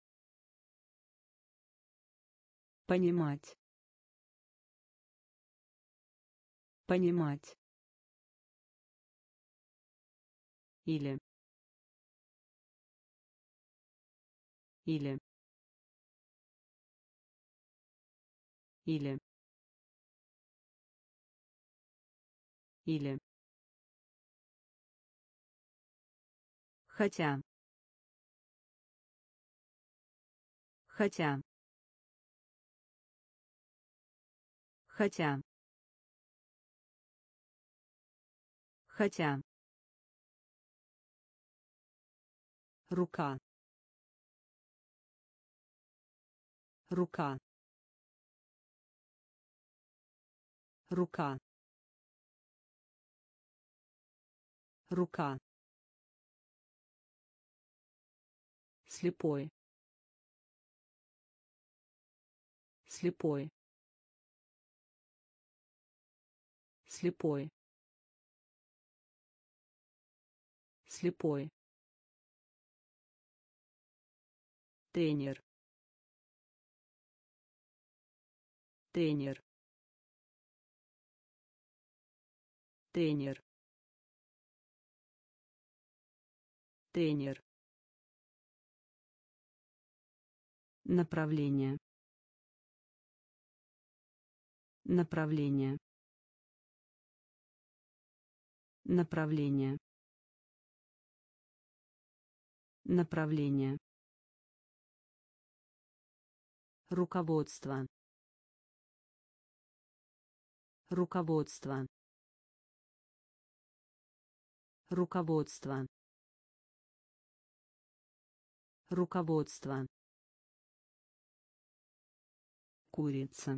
Speaker 1: Понимать. Понимать. Или. Или. Или. Или. Хотя. Хотя. Хотя. Хотя. Рука. Рука. Рука. Рука. Слепой. Слепой. Слепой. Слепой. Тренер. Тренер. Тренер. Тренер. Направление. Направление. Направление. Направление. Руководство. Руководство. Руководство. Руководство. Курица.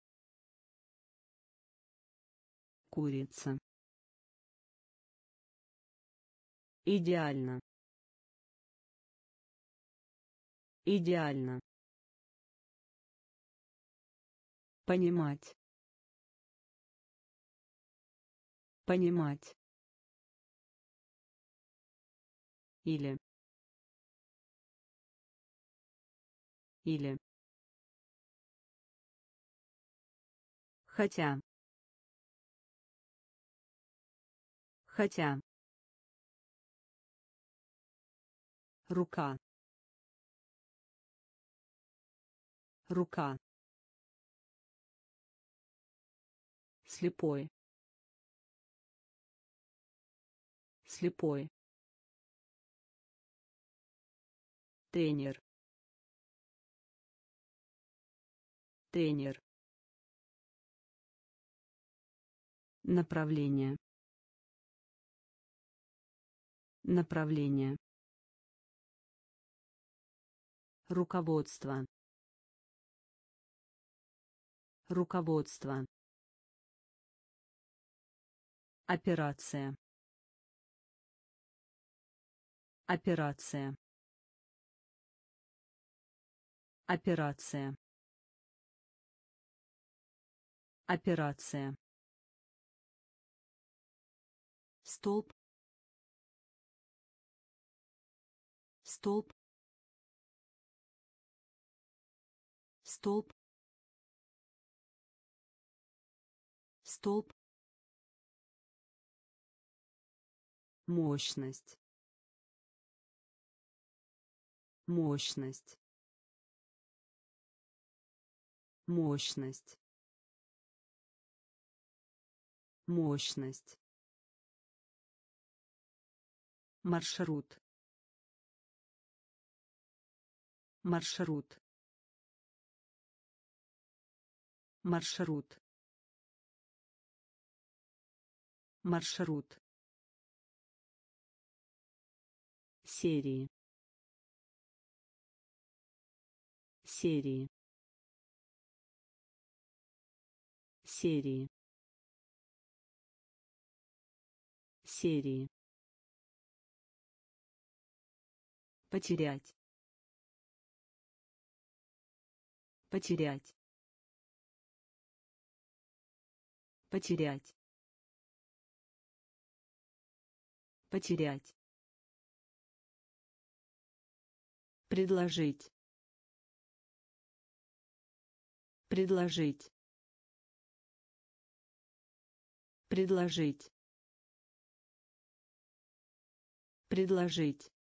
Speaker 1: Курица. Идеально. Идеально. Понимать. Понимать. Или. Или. Хотя. Хотя. Рука. Рука. Слепой. Слепой. Тренер. Тренер. Направление. Направление. Руководство. Руководство. Операция. Операция. Операция. Операция. Столб. Столб. Столб. Столб. Мощность. Мощность. Мощность. Мощность. Маршрут. Маршрут. Маршрут. Маршрут. Серии. Серии. Серии. Серии. Потерять. Потерять. Потерять. Потерять. Предложить. Предложить. Предложить. Предложить.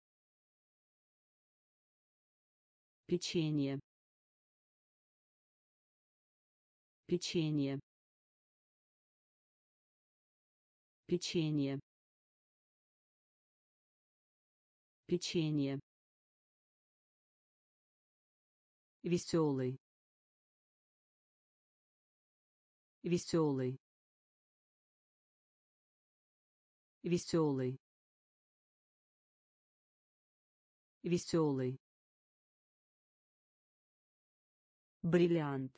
Speaker 1: Печенье. Печенье. Печенье. Печенье. Веселый. Веселый. Веселый. Веселый. Бриллиант.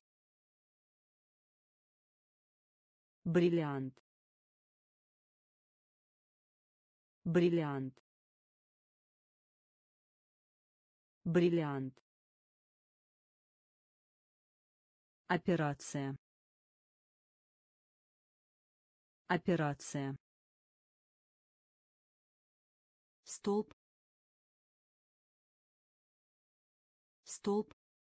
Speaker 1: Бриллиант. Бриллиант. Бриллиант. Операция. Операция. Столб. Столб.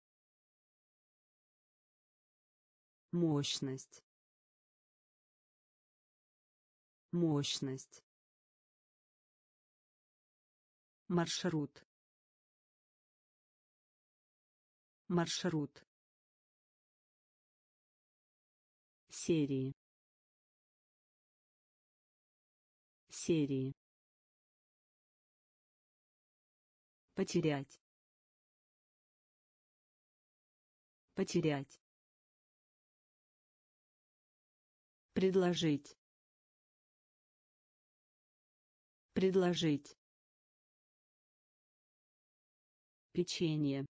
Speaker 1: Мощность. Мощность. Маршрут. Маршрут. Серии. Серии. Потерять. Потерять. Предложить. Предложить. Печенье.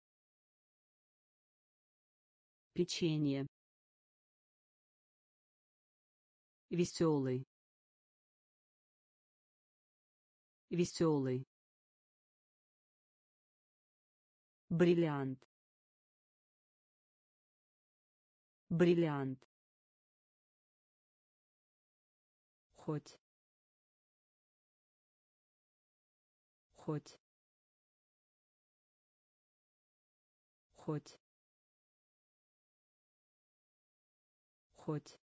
Speaker 1: Печенье. Веселый. Веселый. Бриллиант. Бриллиант. Хоть. Хоть. Хоть. Хоть.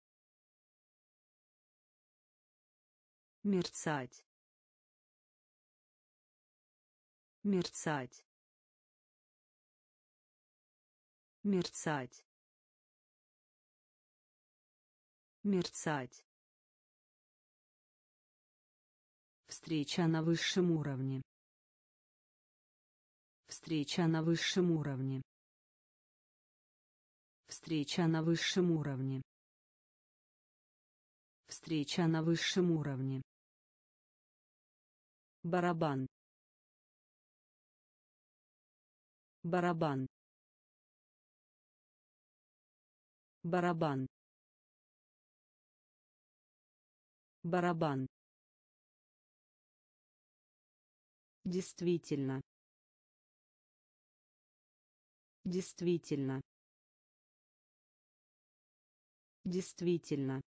Speaker 1: Мерцать. Мерцать. Мерцать. Мерцать. Встреча на высшем уровне. Встреча на высшем уровне. Встреча на высшем уровне. Встреча на высшем уровне. Барабан. Барабан. Барабан. барабан, действительно, действительно, действительно,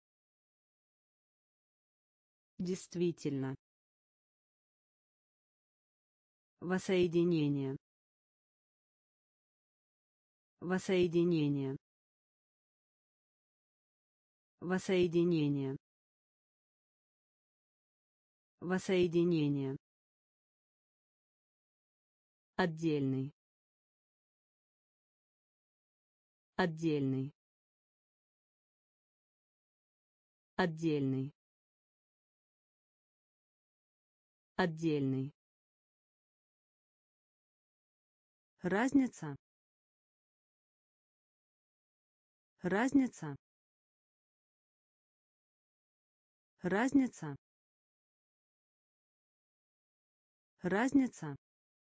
Speaker 1: действительно, воссоединение, воссоединение, воссоединение, воссоединение, отдельный, отдельный, отдельный, отдельный, разница, разница, разница, разница,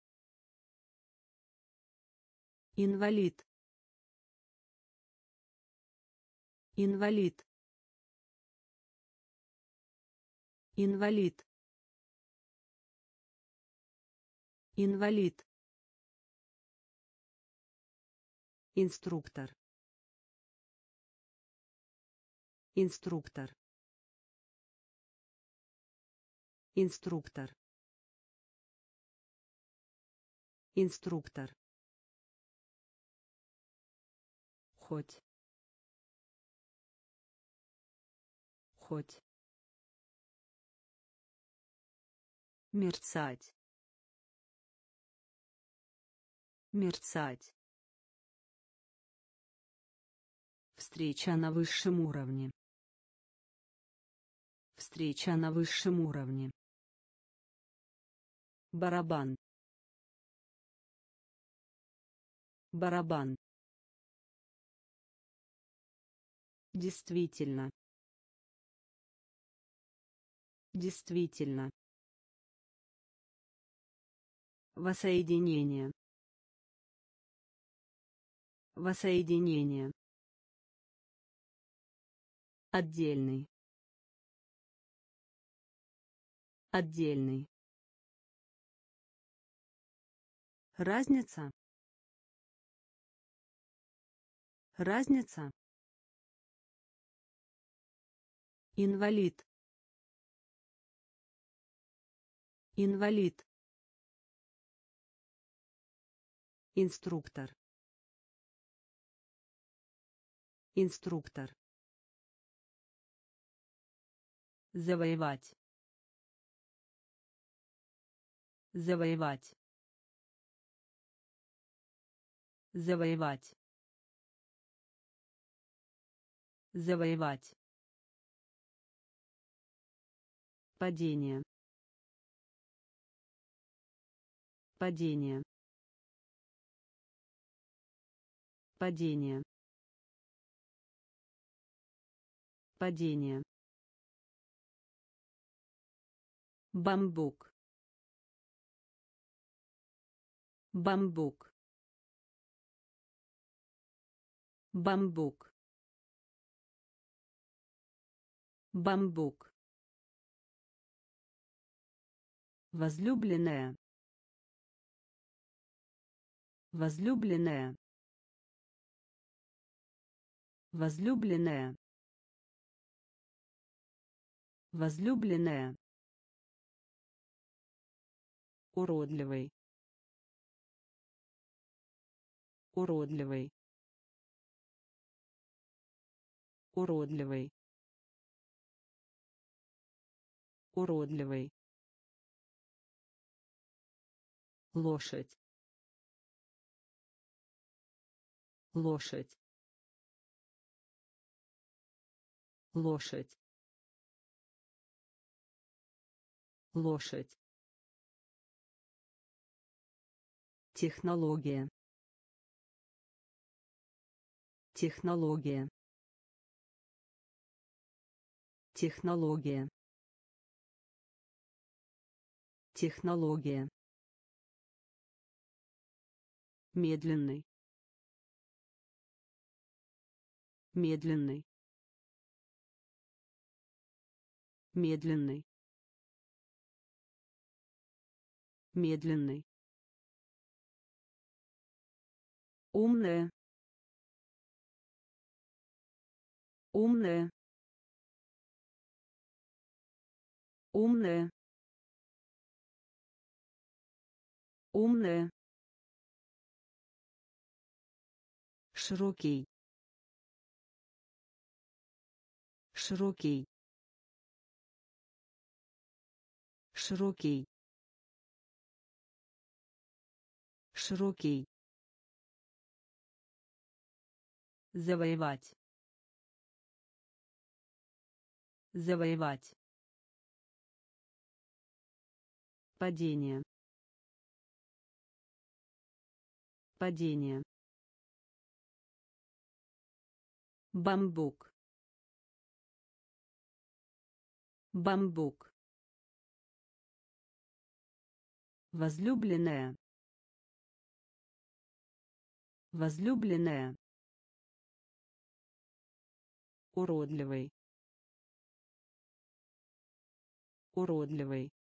Speaker 1: инвалид, инвалид, инвалид, инвалид, инструктор, инструктор, инструктор, инструктор, хоть, хоть, мерцать, мерцать, встреча на высшем уровне, встреча на высшем уровне, барабан, барабан, действительно, действительно, воссоединение, воссоединение, отдельный, отдельный, разница, разница, инвалид, инвалид, инструктор, инструктор, завоевать, завоевать, завоевать, завоевать, падение, падение, падение, падение, бамбук, бамбук, бамбук, бамбук, возлюбленная, возлюбленная, возлюбленная, возлюбленная, уродливый, уродливый, уродливый, уродливый, лошадь, лошадь, лошадь, лошадь, технология, технология, технология, технология, медленный, медленный, медленный, медленный, умная, умная, умная, умная, широкий, широкий, широкий, широкий, завоевать, завоевать, падение, падение, бамбук, бамбук, возлюбленная, возлюбленная, уродливый, уродливый,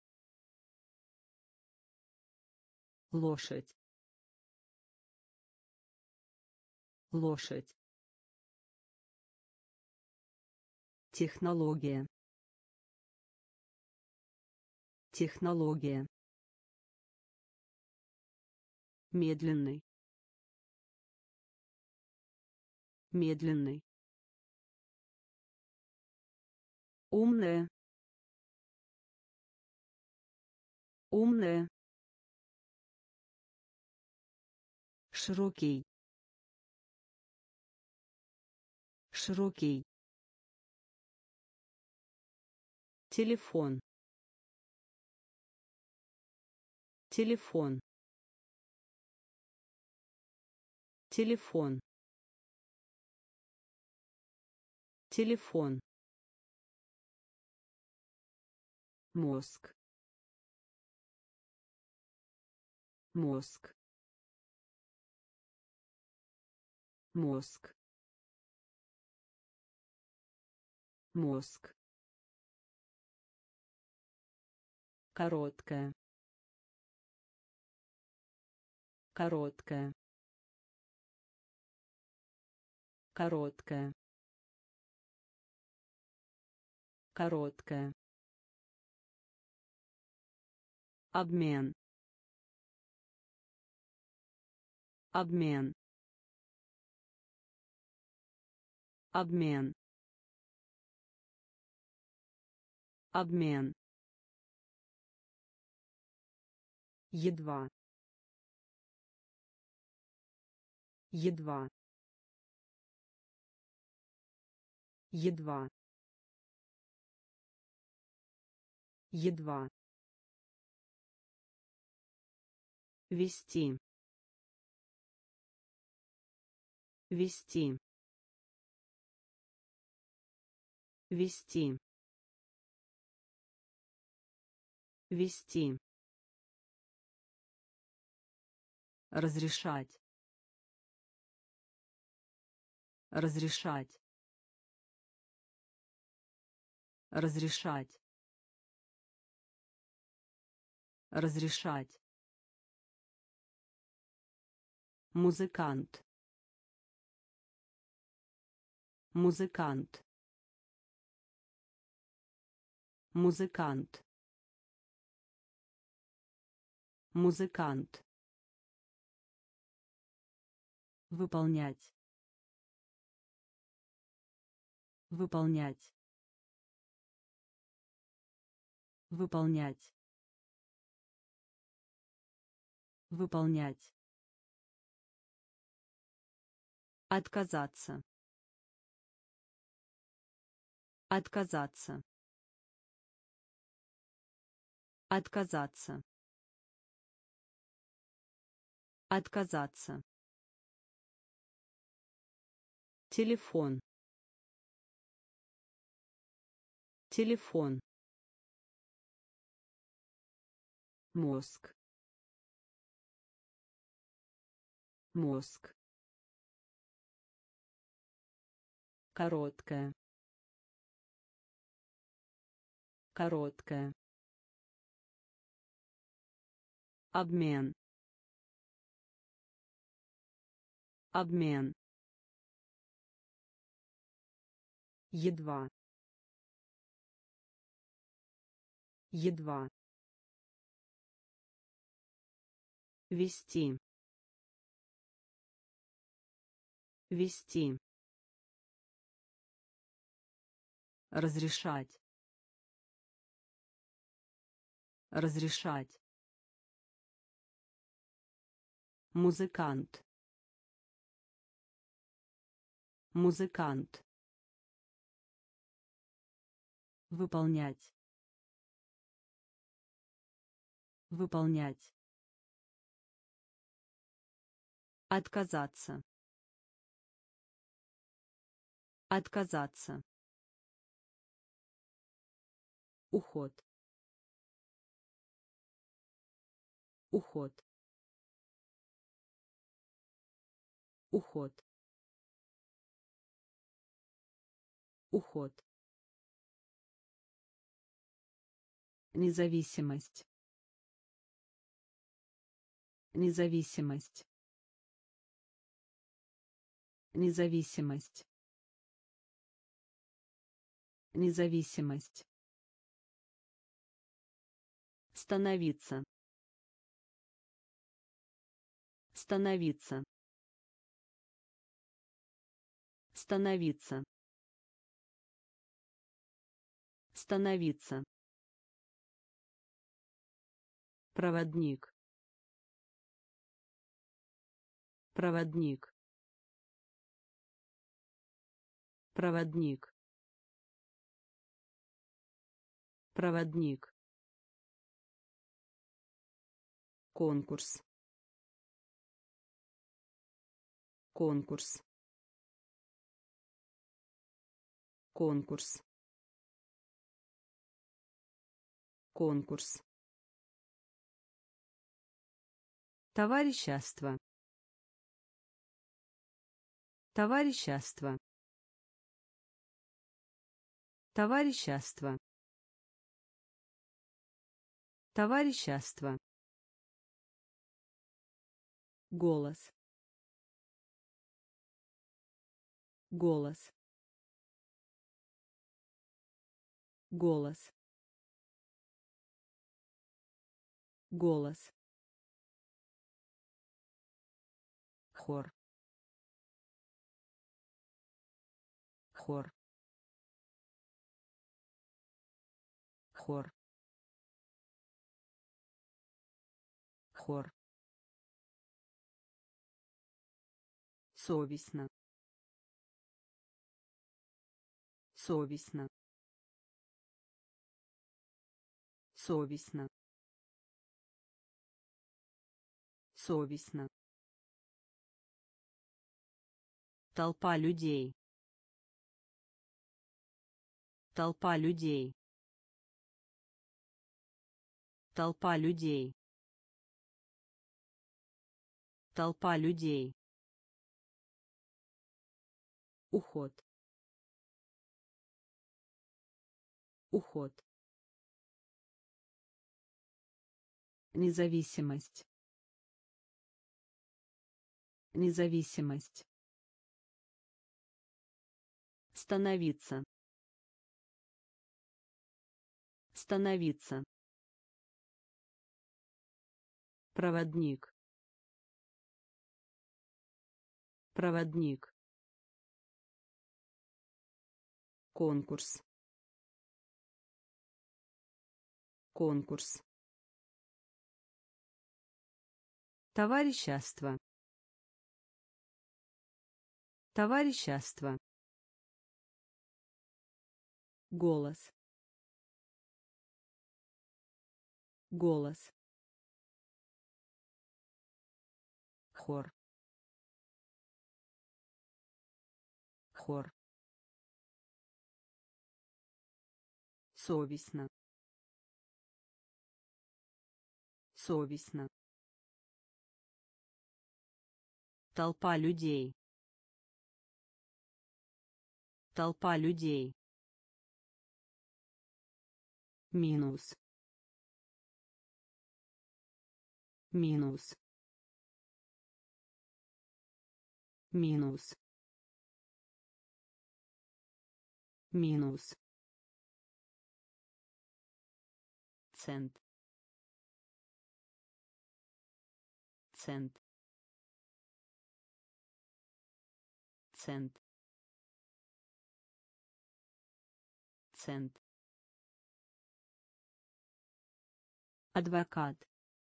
Speaker 1: лошадь, лошадь, технология, технология, медленный, медленный, умная, умная, широкий, широкий, телефон, телефон, телефон, телефон, мозг, мозг, мозг, мозг, короткая, короткая, короткая, короткая, обмен, обмен, обмен, обмен, едва, едва, едва, едва, вести, вести, вести, вести, разрешать, разрешать, разрешать, разрешать, музыкант, музыкант, музыкант, музыкант, выполнять, выполнять, выполнять, выполнять, отказаться, отказаться, отказаться, отказаться, телефон, телефон, мозг, мозг, короткая, короткая, обмен, обмен, едва, едва, вести, вести, разрешать, разрешать, музыкант, музыкант, выполнять, выполнять, отказаться, отказаться, уход, уход, уход, уход, независимость, независимость, независимость, независимость, становиться, становиться, становиться, становиться, проводник, проводник, проводник, проводник, конкурс, конкурс, конкурс, конкурс, товарищество, товарищество, товарищество, товарищество, голос, голос, голос, голос, хор, хор, хор, хор, совестно, совестно, совестно, совестно, толпа людей, толпа людей, толпа людей, толпа людей, уход, уход, независимость, независимость, становиться, становиться, проводник, проводник, конкурс, конкурс, товарищество, товарищество, голос, голос, хор, хор, совестно, совестно, толпа людей, толпа людей, минус, минус, минус, минус, цент, цент, цент, цент, адвокат,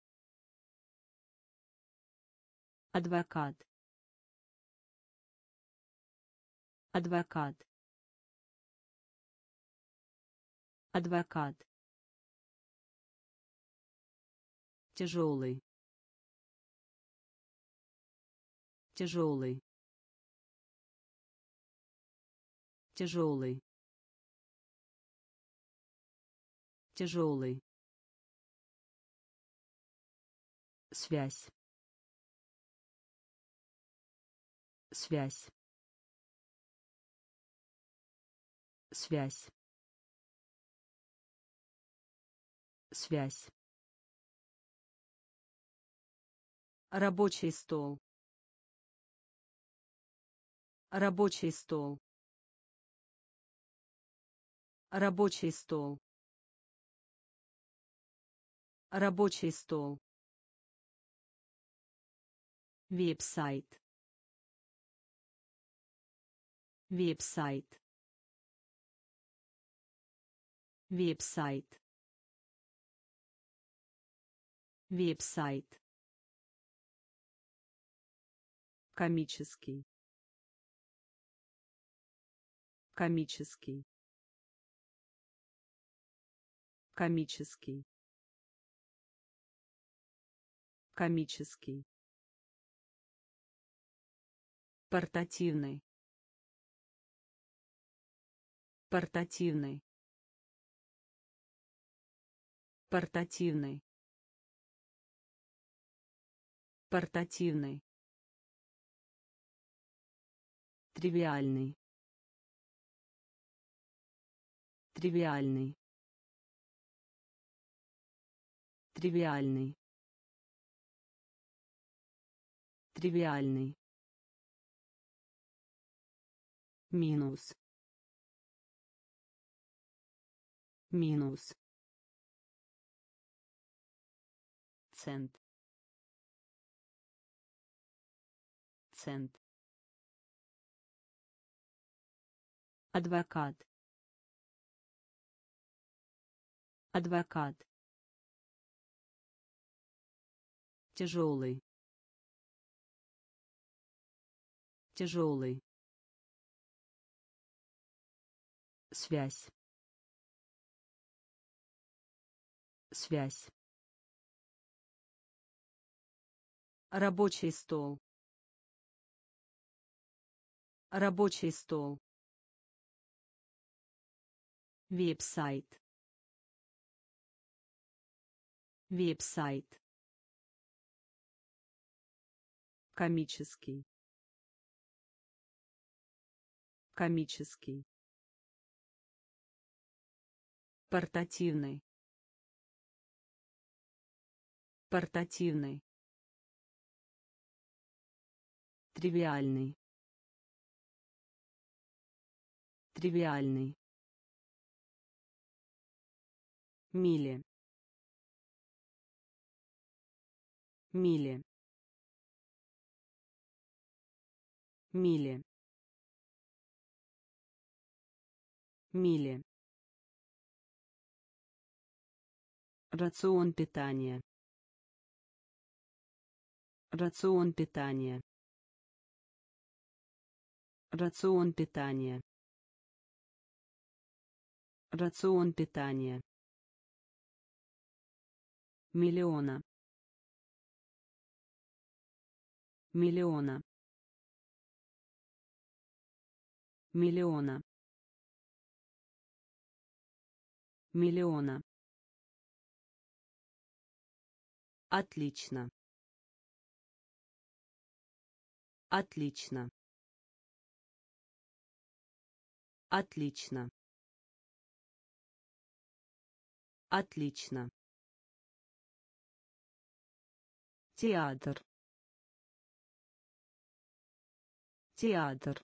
Speaker 1: адвокат, адвокат, адвокат, тяжелый, тяжелый, тяжелый, тяжелый, связь, связь, связь, связь, рабочий стол, рабочий стол, рабочий стол, рабочий стол, веб-сайт, веб-сайт, веб-сайт, веб-сайт, комический, комический, комический, комический, портативный, портативный, портативный, портативный, тривиальный, тривиальный, тривиальный, тривиальный, минус, минус, цент, цент, адвокат, адвокат, тяжелый, тяжелый, связь, связь, рабочий стол, рабочий стол, веб-сайт, веб-сайт, комический, комический, портативный, портативный, тривиальный, тривиальный, мили, мили, мили, мили, рацион питания, рацион питания, рацион питания, рацион питания, миллиона, миллиона, миллиона, миллиона, отлично, отлично, отлично, Отлично. Театр. Театр.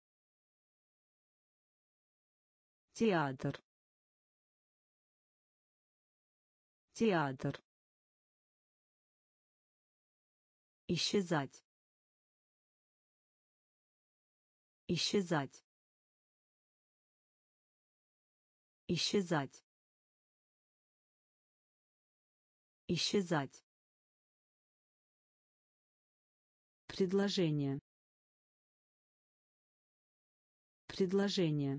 Speaker 1: Театр. Театр. Исчезать. Исчезать. Исчезать. Исчезать. Предложение. Предложение.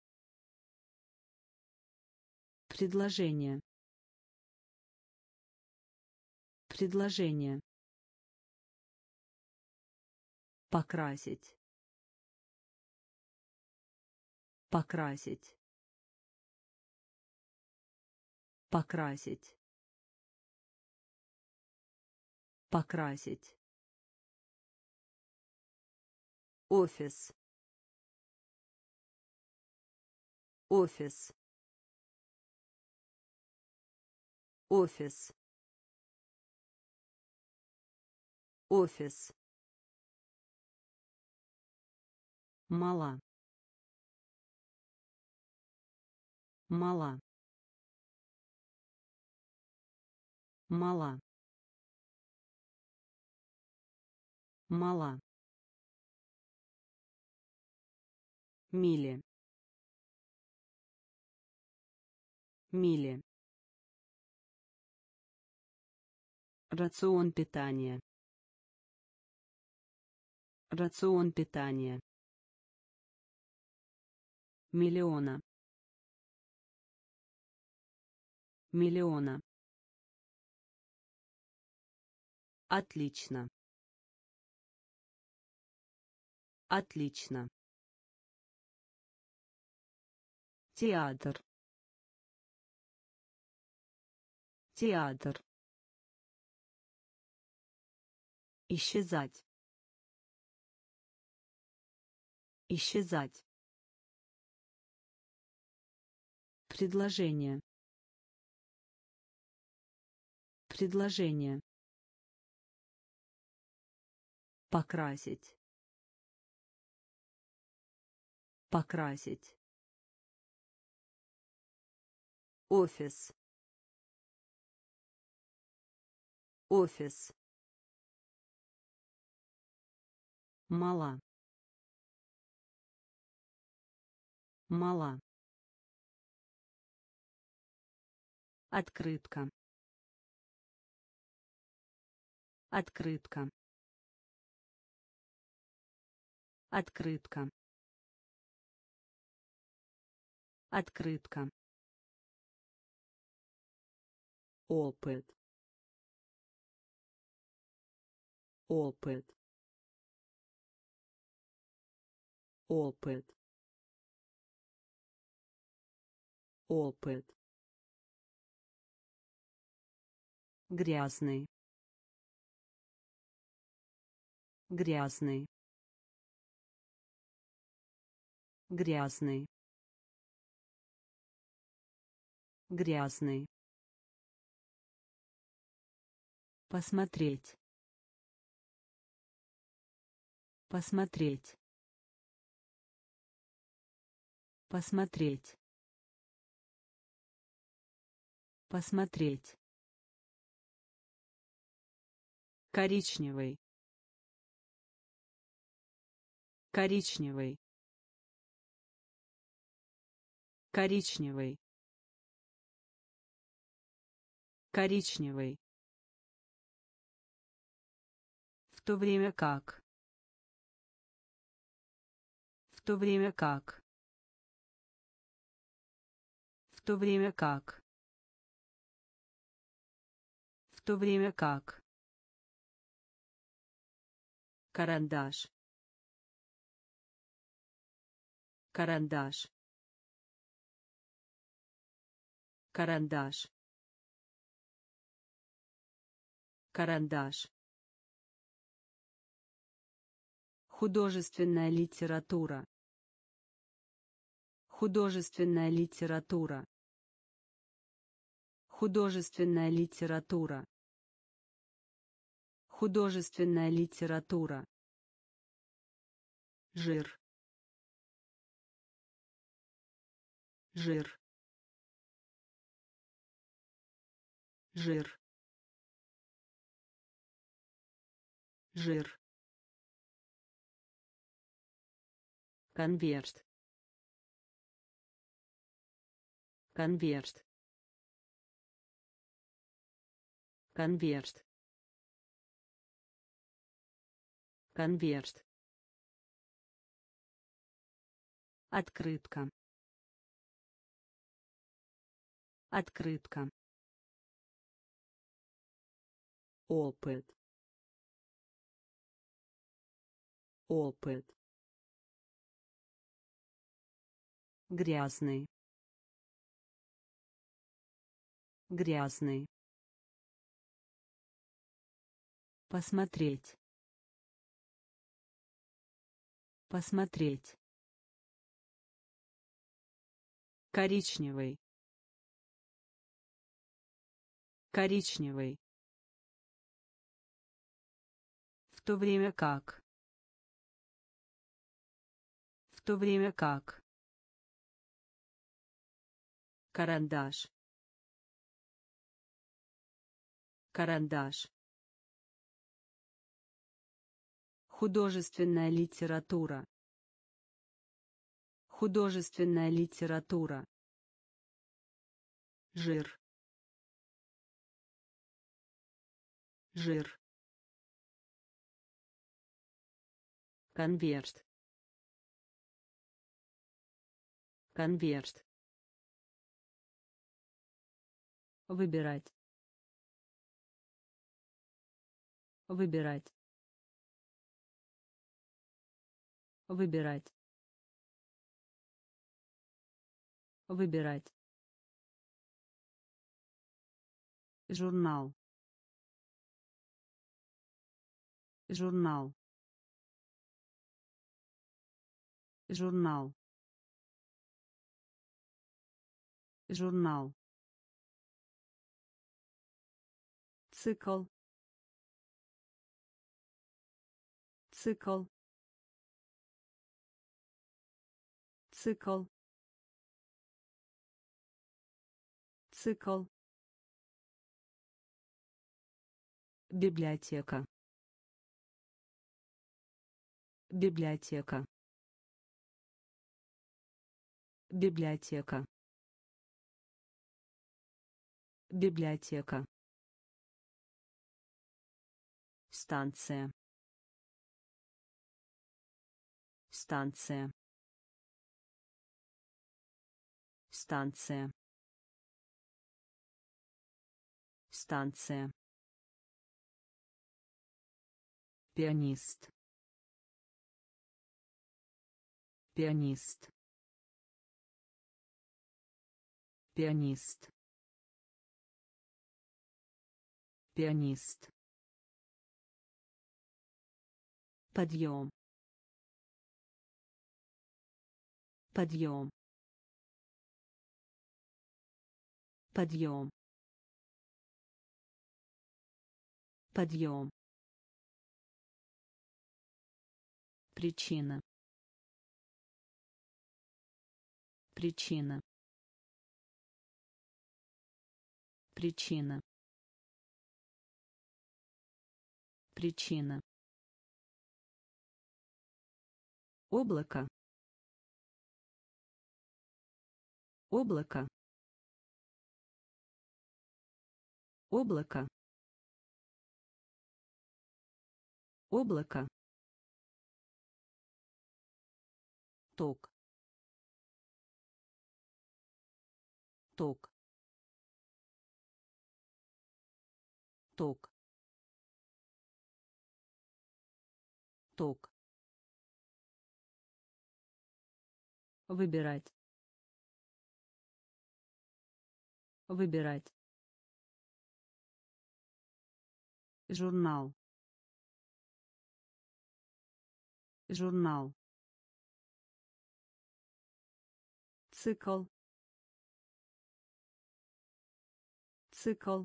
Speaker 1: Предложение. Предложение. Покрасить. Покрасить. Покрасить. Покрасить. Офис. Офис. Офис. Офис. Мала. Мала. Мала. Мала. Мили. Мили. Рацион питания. Рацион питания. Миллиона. Миллиона. Отлично. Отлично. Театр. Театр. Исчезать. Исчезать. Предложение. Предложение. Покрасить. Покрасить. Офис. Офис. Мала. Мала. Открытка. Открытка. Открытка. Открытка. Опыт. Опыт. Опыт. Опыт. Грязный. Грязный. Грязный. Грязный. Посмотреть. Посмотреть. Посмотреть. Посмотреть. Коричневый. Коричневый. Коричневый. Коричневый. В то время как. В то время как. В то время как. В то время как. Карандаш. Карандаш. Карандаш. Карандаш. Художественная литература. Художественная литература. Художественная литература. Художественная литература. Жир. Жир. Жир. Жир. Конверт. Конверт. Конверт. Конверт. Открытка. Открытка. Опыт. Опыт. Грязный. Грязный. Посмотреть. Посмотреть. Коричневый. Коричневый. В то время как. В то время как. Карандаш. Карандаш. Художественная литература. Художественная литература. Жир. Жир. Конверт. Конверт. Выбирать. Выбирать. Выбирать. Выбирать. Журнал. Журнал. Журнал. Журнал. Цикл. Цикл. Цикл. Цикл. Библиотека. Библиотека. Библиотека. Библиотека. Станция. Станция. Станция. Станция. Пианист. Пианист. Пианист. Пианист. Подъем. Подъем. Подъем. Подъем. Причина. Причина. Причина. Причина. Облако. Облако. Облако. Облако. Ток. Ток. Ток. Ток. Выбирать. Выбирать. Журнал. Журнал. Цикл. Цикл.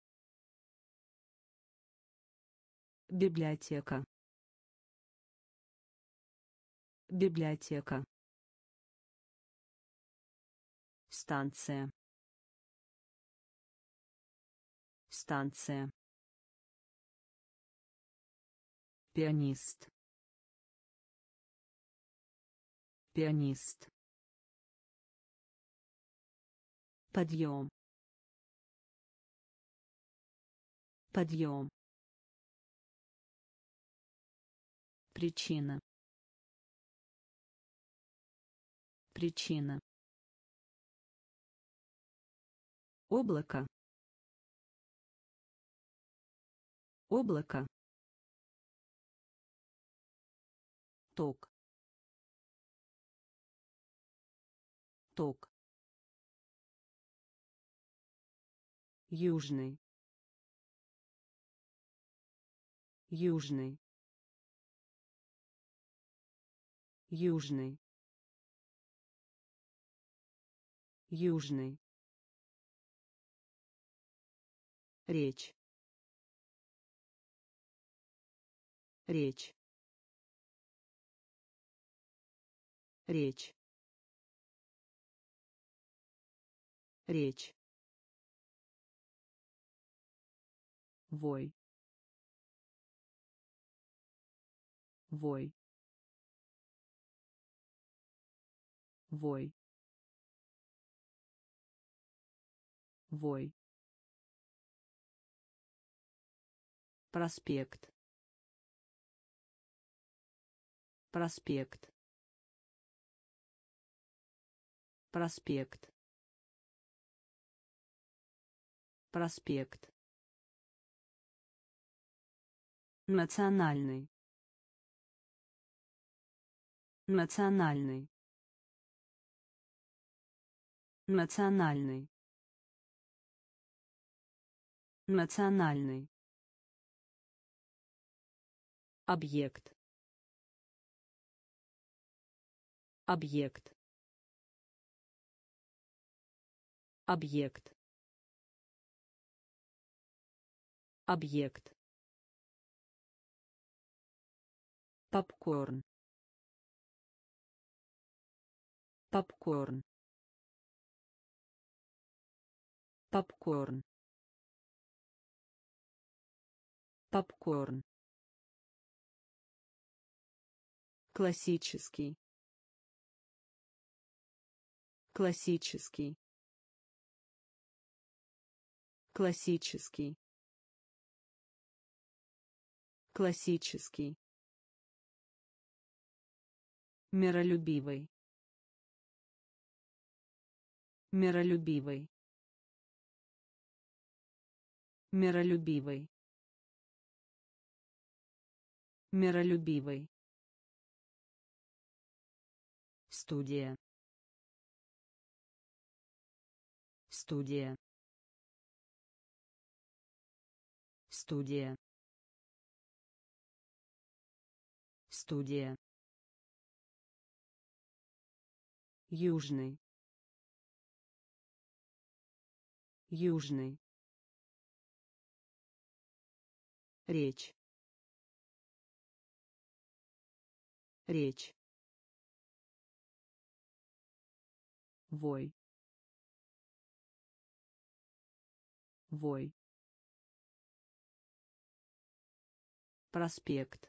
Speaker 1: Библиотека. Библиотека. Станция. Станция. Пианист. Пианист. Подъем. Подъем. Причина. Причина. Облако. Облако. Ток. Ток. Южный. Южный. Южный. Южный. Речь. Речь. Речь. Речь. Вой. Вой. Вой. Вой. Проспект. Проспект. Проспект. Проспект. Национальный. Национальный. Национальный. Национальный. Объект. Объект. Объект. Объект. Попкорн. Попкорн. Попкорн. Попкорн. Классический. Классический. Классический. Классический. Миролюбивый. Миролюбивый. Миролюбивый. Миролюбивый. Студия. Студия. Студия. Студия. Южный. Южный. Речь. Речь. Вой. Вой. Проспект.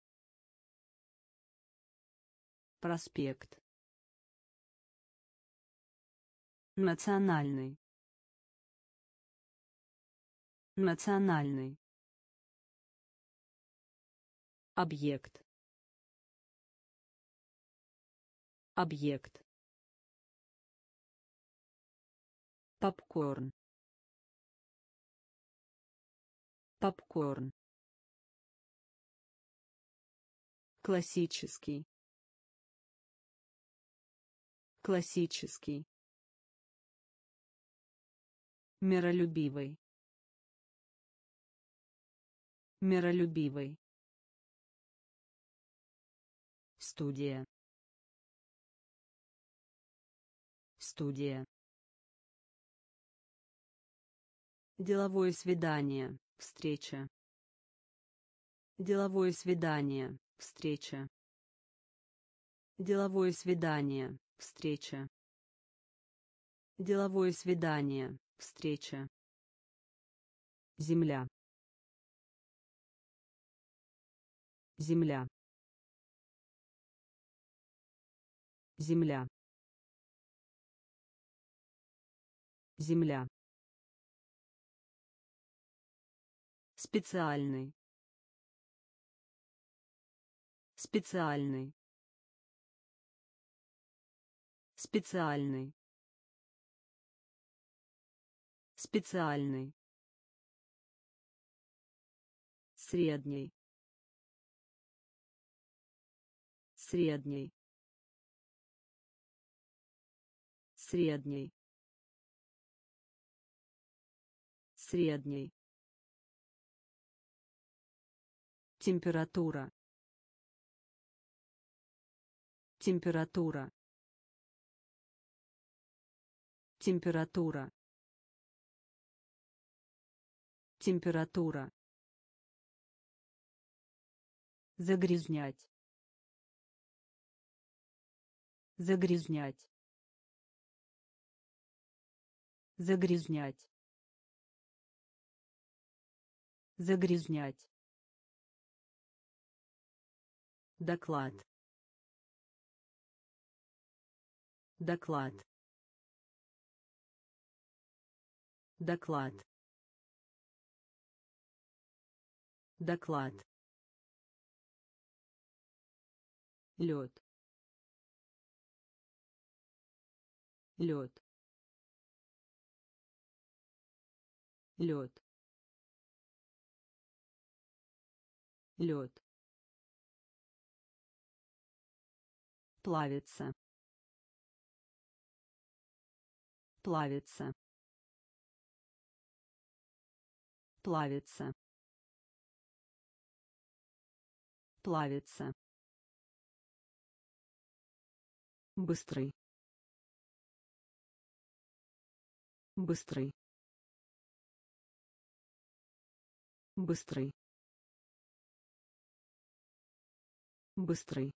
Speaker 1: Проспект. Национальный. Национальный. Объект. Объект. Попкорн. Попкорн. Классический. Классический. Миролюбивый. Миролюбивый. Студия. Студия. Деловое свидание. Встреча. Деловое свидание. Встреча. Деловое свидание. Встреча. Деловое свидание. Встреча. Земля. Земля. Земля. Земля. Специальный. Специальный. Специальный. Специальный. Средний. Средний. Средний. Средний. Температура. Температура. Температура. Температура. Загрязнять. Загрязнять. Загрязнять. Загрязнять. Доклад. Доклад. Доклад. Доклад. Лед. Лед. Лед. Лед. Плавится. Плавится. Плавится. Плавится. Быстрый. Быстрый. Быстрый. Быстрый.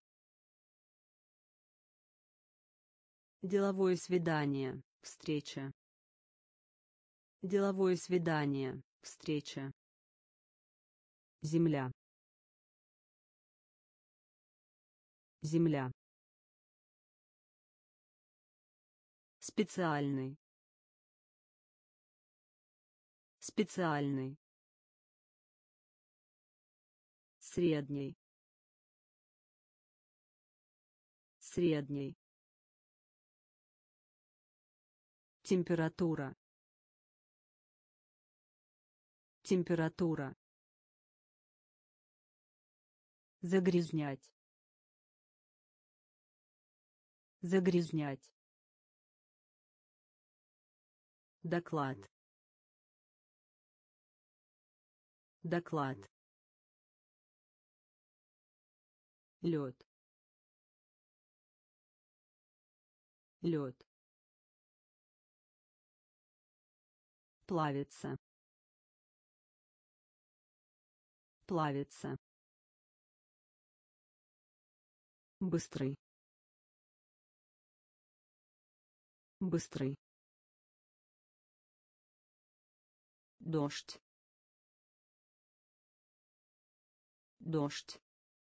Speaker 1: Деловое свидание. Встреча. Деловое свидание. Встреча. Земля. Земля. Специальный. Специальный. Средний. Средний. Температура. Температура. Загрязнять. Загрязнять. Доклад. Доклад. Лед. Лед. Плавится. Плавится. Быстрый. Быстрый. Дождь. Дождь.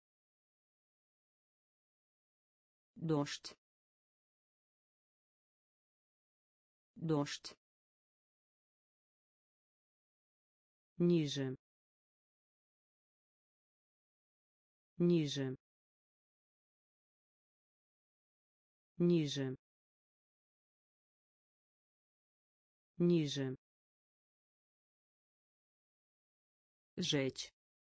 Speaker 1: Дождь. Дождь. Ниже. Ниже. Ниже. Ниже. Жечь.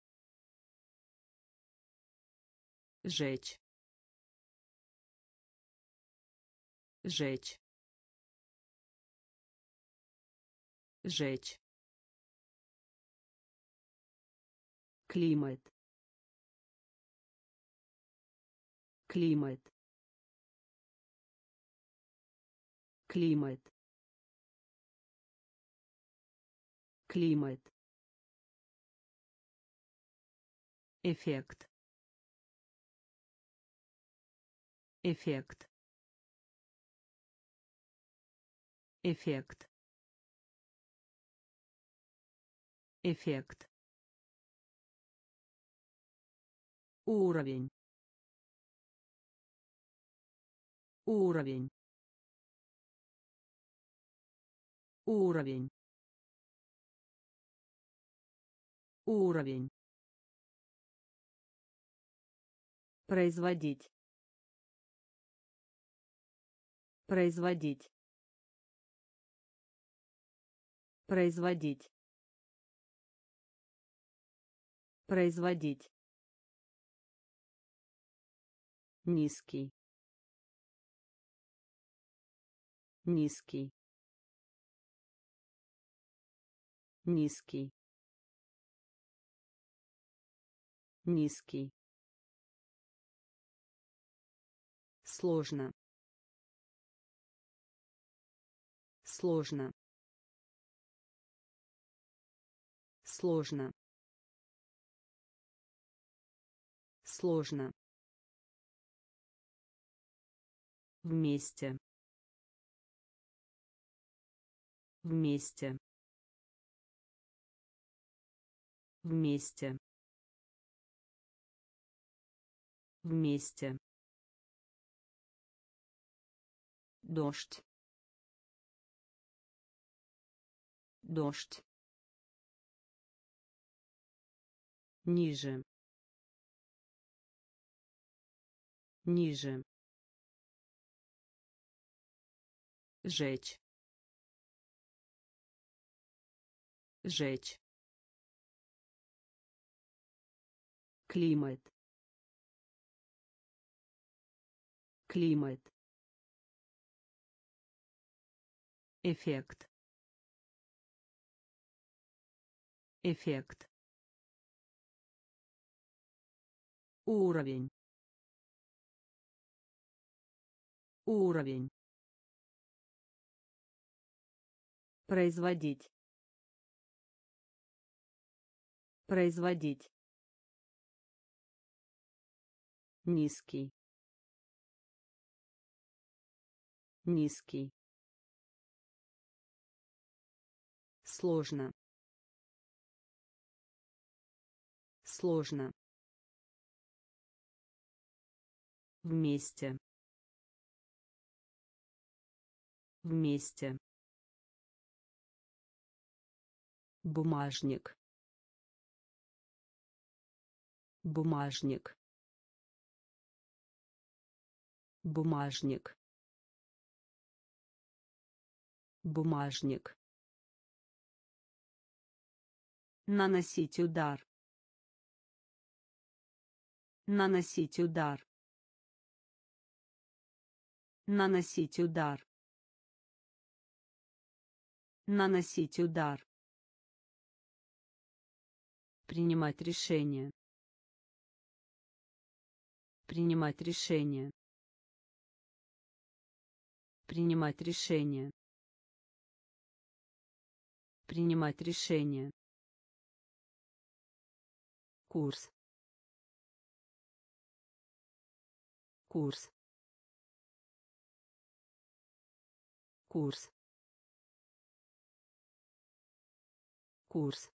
Speaker 1: Жечь. Жечь. Жечь. Климат. Климат. Климат. климат, эффект, эффект, эффект, эффект, уровень, уровень, уровень, уровень, производить, производить, производить, производить, низкий, низкий, низкий, низкий, сложно, сложно, сложно, сложно, вместе, вместе, вместе, вместе, дождь, дождь, ниже, ниже, жечь, жечь, климат, климат, эффект, эффект, уровень, уровень, производить, производить, низкий, низкий, сложно, сложно, вместе, вместе, бумажник, бумажник, бумажник, бумажник, наносить удар, наносить удар, наносить удар, наносить удар, принимать решение, принимать решение, принимать решение, принимать решение, курс, курс, курс, курс,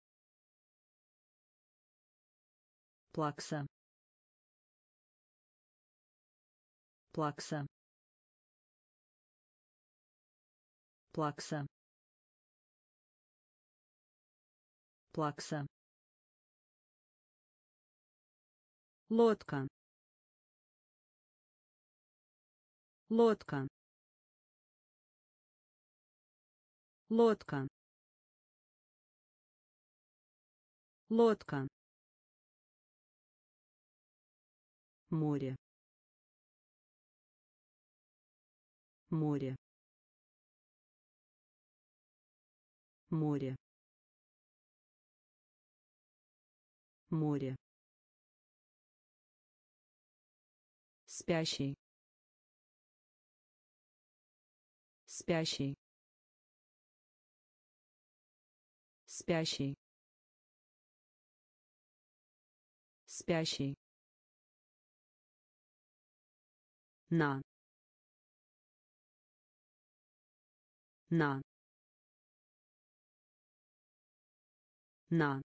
Speaker 1: плакса, плакса, плакса, плакса, лодка, лодка, лодка, лодка, море, море, море, море, спящий, спящий, спящий, спящий, на, на, на,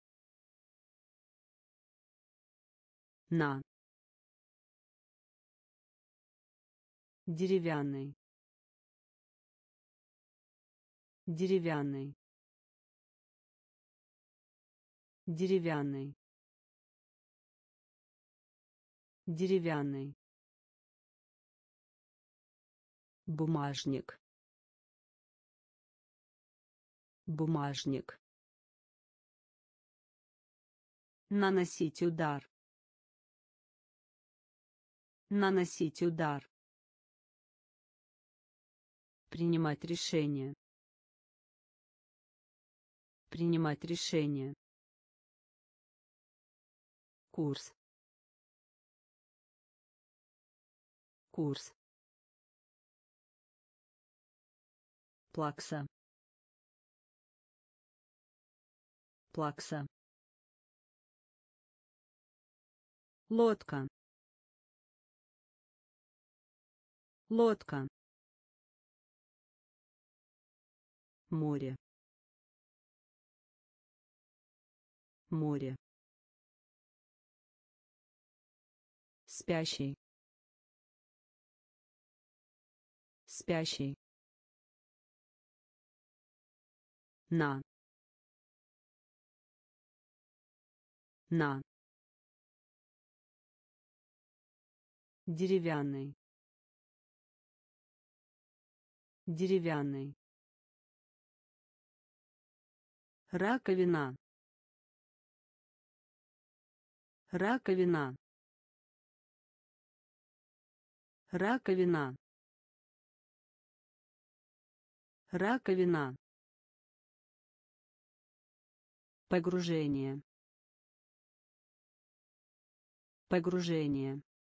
Speaker 1: на, деревянный, деревянный, деревянный, деревянный, бумажник, бумажник, наносить удар, наносить удар, принимать решение, принимать решение, курс, курс, плакса, плакса, лодка, лодка, море, море, спящий, спящий, на, на, деревянный, деревянный, раковина, раковина, раковина, раковина, погружение, погружение,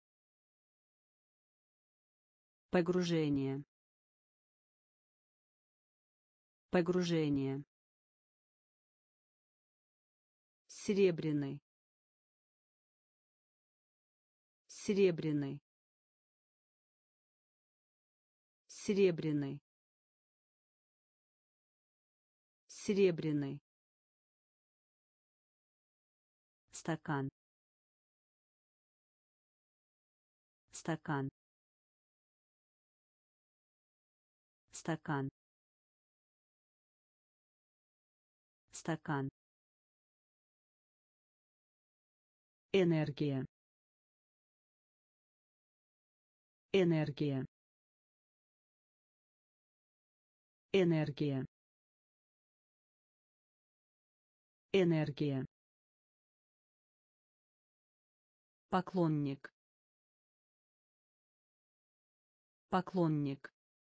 Speaker 1: погружение, погружение, серебряный, серебряный, серебряный, серебряный, стакан, стакан, стакан, стакан, энергия, энергия, энергия, энергия, поклонник, поклонник,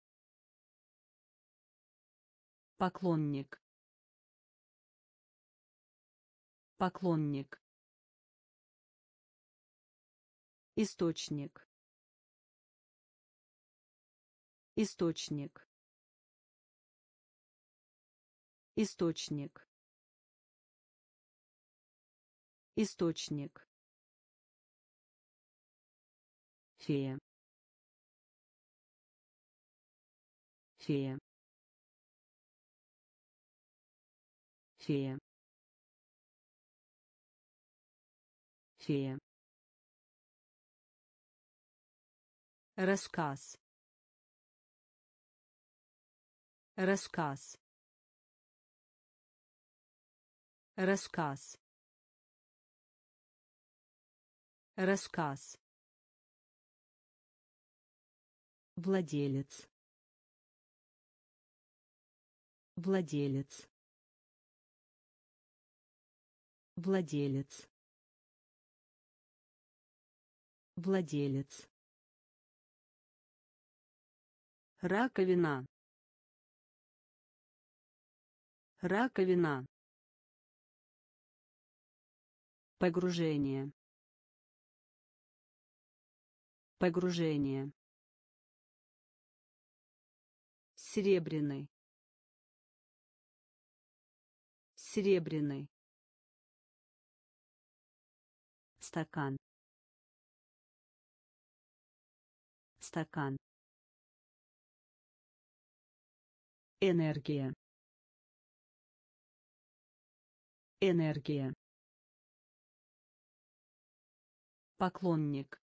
Speaker 1: поклонник, поклонник, источник, источник, источник, источник, фея, фея, фея, фея, рассказ, рассказ, рассказ, рассказ, владелец, владелец, владелец, владелец, раковина, раковина, погружение, погружение, серебряный, Серебряный. Стакан. Стакан. Энергия. Энергия. Поклонник.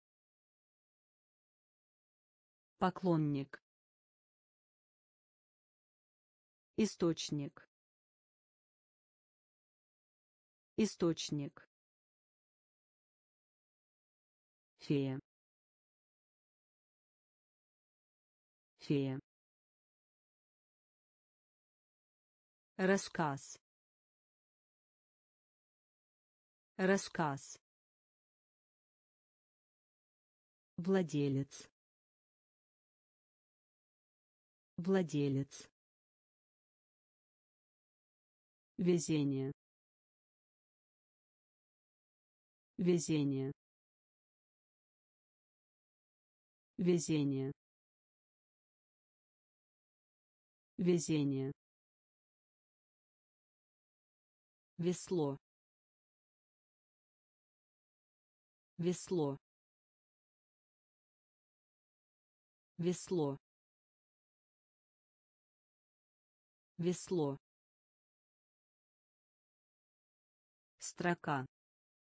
Speaker 1: Поклонник. Источник. Источник. Фея. Фея. Рассказ. Рассказ. Владелец. Владелец. Везение. Везение. Везение. Везение. Весло. Весло. Весло. Весло. Строка.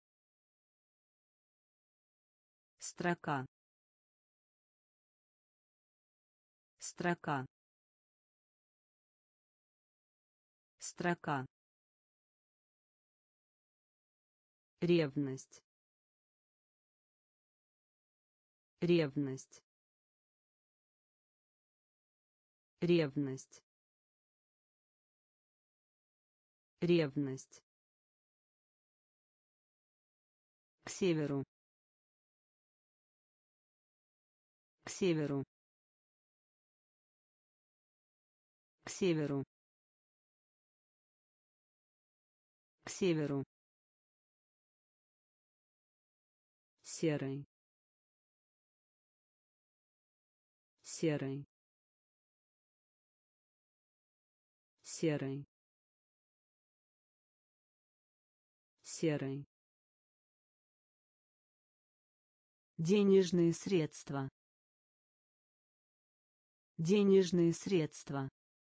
Speaker 1: Строка. Строка. Строка. Ревность. Ревность. Ревность. Ревность. К северу. К северу. К северу. К северу. Серый. Серый. Серый. Серый. Денежные средства. Денежные средства.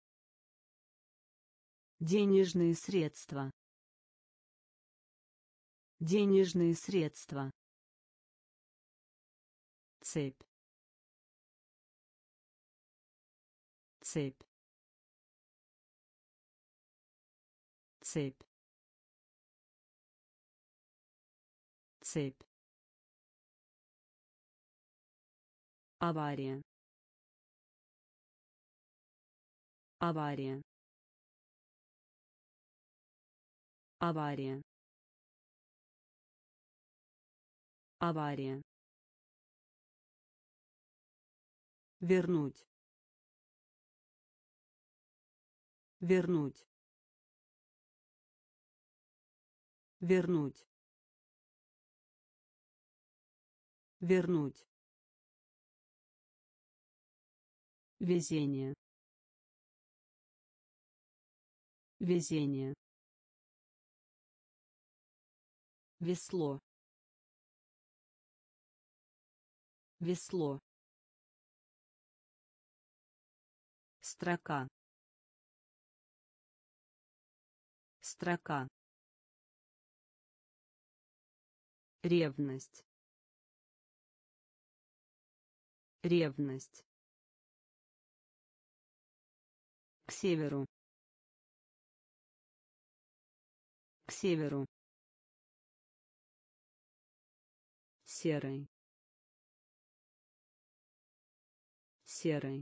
Speaker 1: Денежные средства. Денежные средства. Цепь. Цепь. Цепь. Цепь. Авария. Авария. Авария. Авария. Вернуть. Вернуть. Вернуть. Вернуть. Везение. Везение. Весло. Весло. Строка. Строка. Ревность. Ревность. К северу. К северу. Серый. Серый.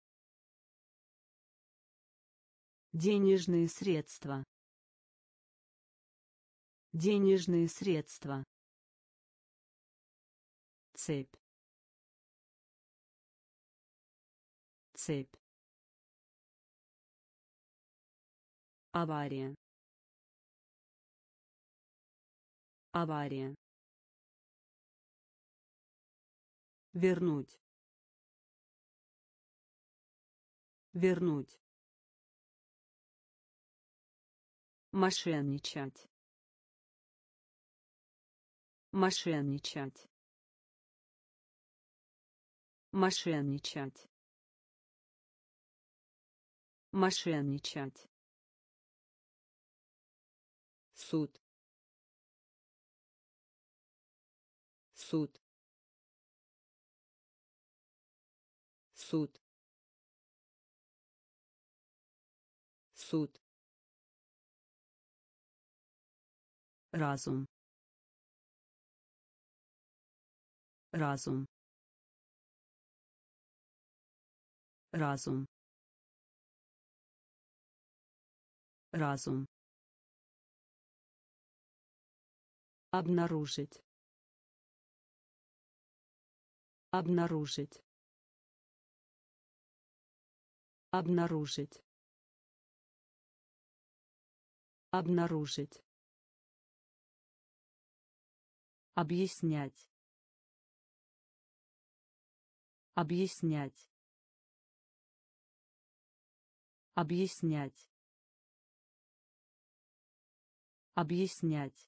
Speaker 1: Денежные средства. Денежные средства. Цепь. Цепь. Авария. Авария. Вернуть. Вернуть. Мошенничать. Мошенничать. Мошенничать. Мошенничать. Суд. Суд. Суд. Суд. Разум. Разум. Разум. Разум. Обнаружить. Обнаружить. Обнаружить. Обнаружить. Объяснять. Объяснять. Объяснять. Объяснять.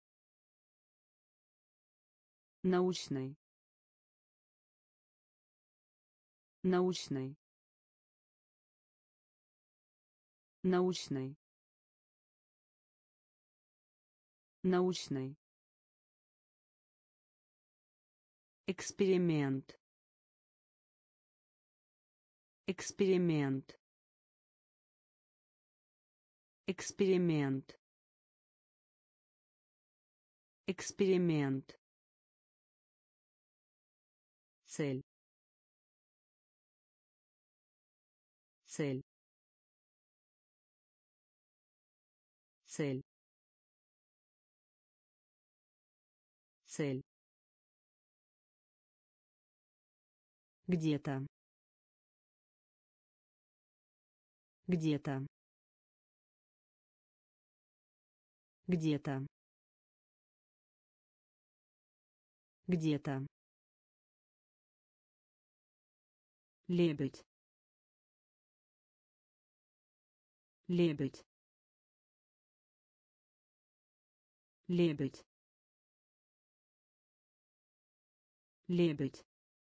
Speaker 1: Научный. Научный. Научный. Научный. Эксперимент. Эксперимент. Эксперимент. Эксперимент. Цель. Цель. Цель. Цель. Где-то. Где-то. Где-то. Где-то. Лебедь. Лебедь. Лебедь. Лебедь.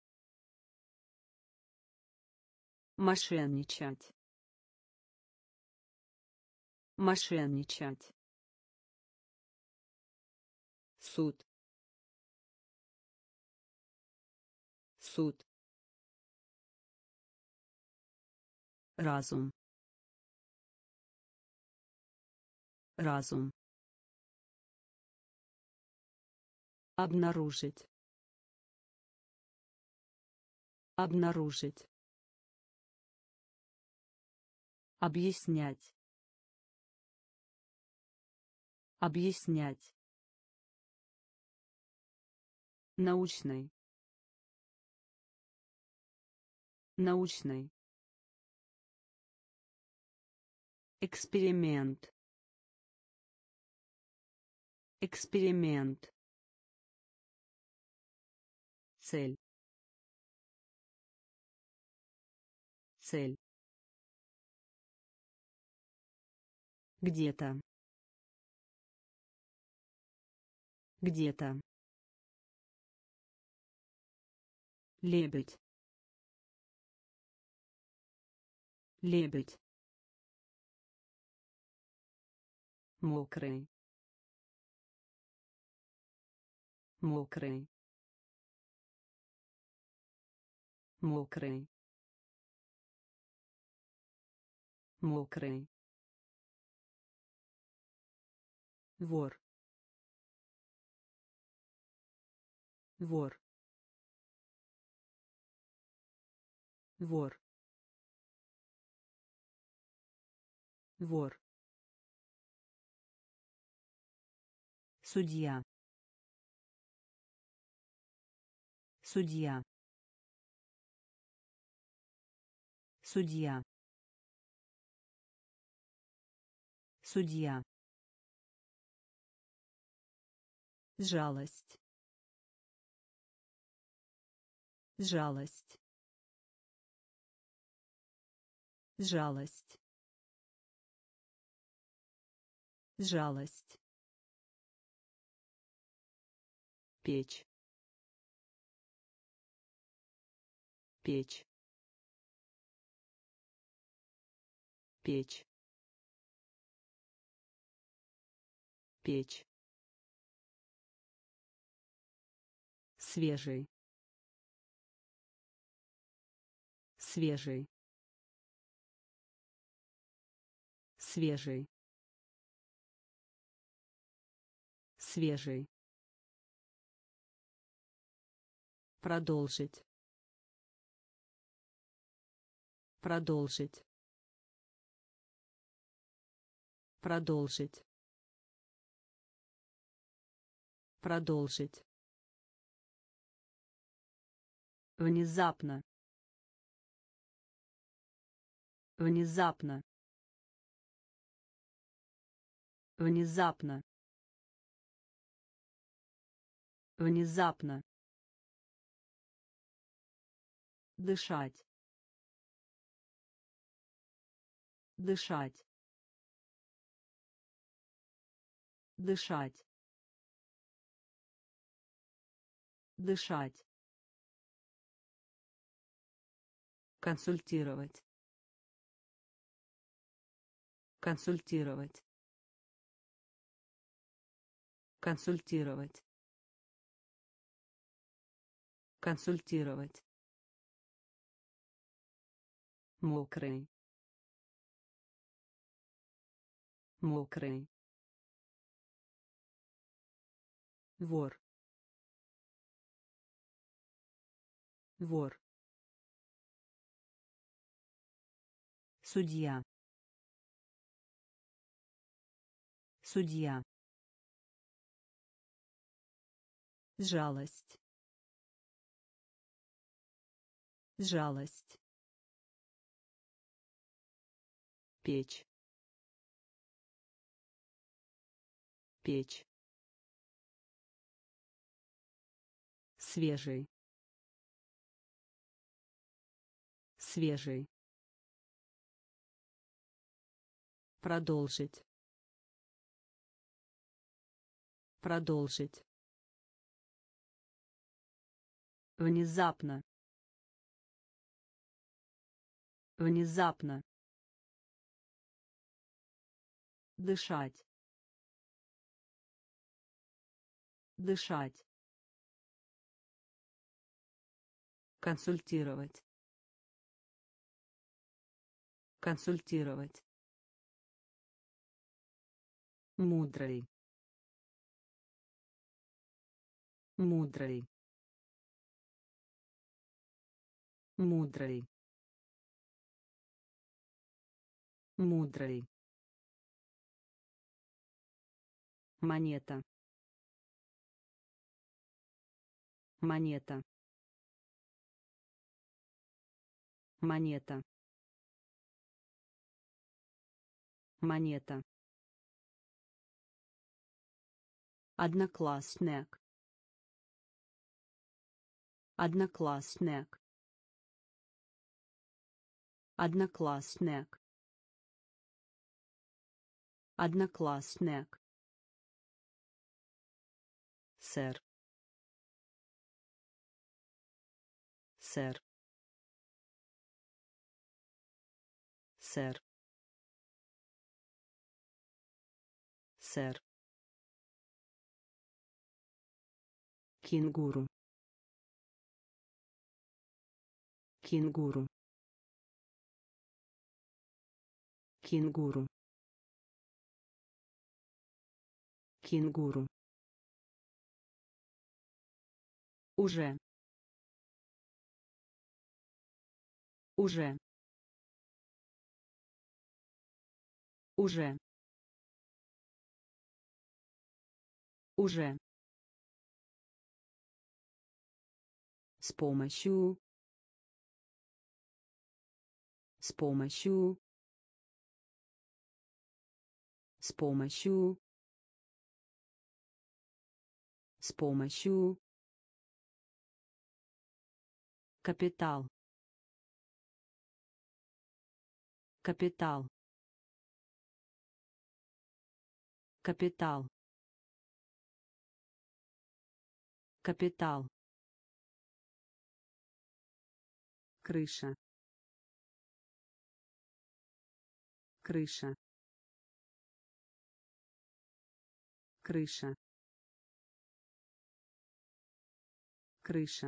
Speaker 1: Мошенничать. Мошенничать. Суд. Суд. Разум. Разум. Обнаружить. Обнаружить. Объяснять. Объяснять. Научный. Научный. Эксперимент. Эксперимент. Цель. Цель. Где-то. Где-то. Лебедь. Лебедь. Мокрый. Мокрый. Мокрый. Мокрый. Вор. Вор. Вор. Вор. Судья. Судья. Судья. Судья. Жалость. Жалость. Жалость. Жалость. Печь. Печь. Печь. Печь. Свежий. Свежий. Свежий. Свежий. Продолжить. Продолжить. Продолжить. Продолжить. Внезапно. Внезапно. Внезапно. Внезапно. Дышать. Дышать. Дышать. Дышать. Консультировать. Консультировать. Консультировать. Консультировать. Мокрый. Мокрый. Вор. Вор. Судья. Судья. Жалость. Жалость. Печь. Печь. Свежий. Свежий. Продолжить. Продолжить. Внезапно. Внезапно. Дышать. Дышать. Консультировать. Консультировать. Мудрый. Мудрый. Мудрый. Мудрый. Монета. Монета. Монета. Монета. Одноклассник. Одноклассник. Одноклассник. Одноклассник. Сэр. Сэр. Сэр. Сэр. Кенгуру. Кенгуру. Кенгуру. Кенгуру. Уже. Уже. Уже. Уже. С помощью. С помощью. С помощью. С помощью. Капитал. Капитал. Капитал. Капитал. Крыша. Крыша. Крыша. Крыша.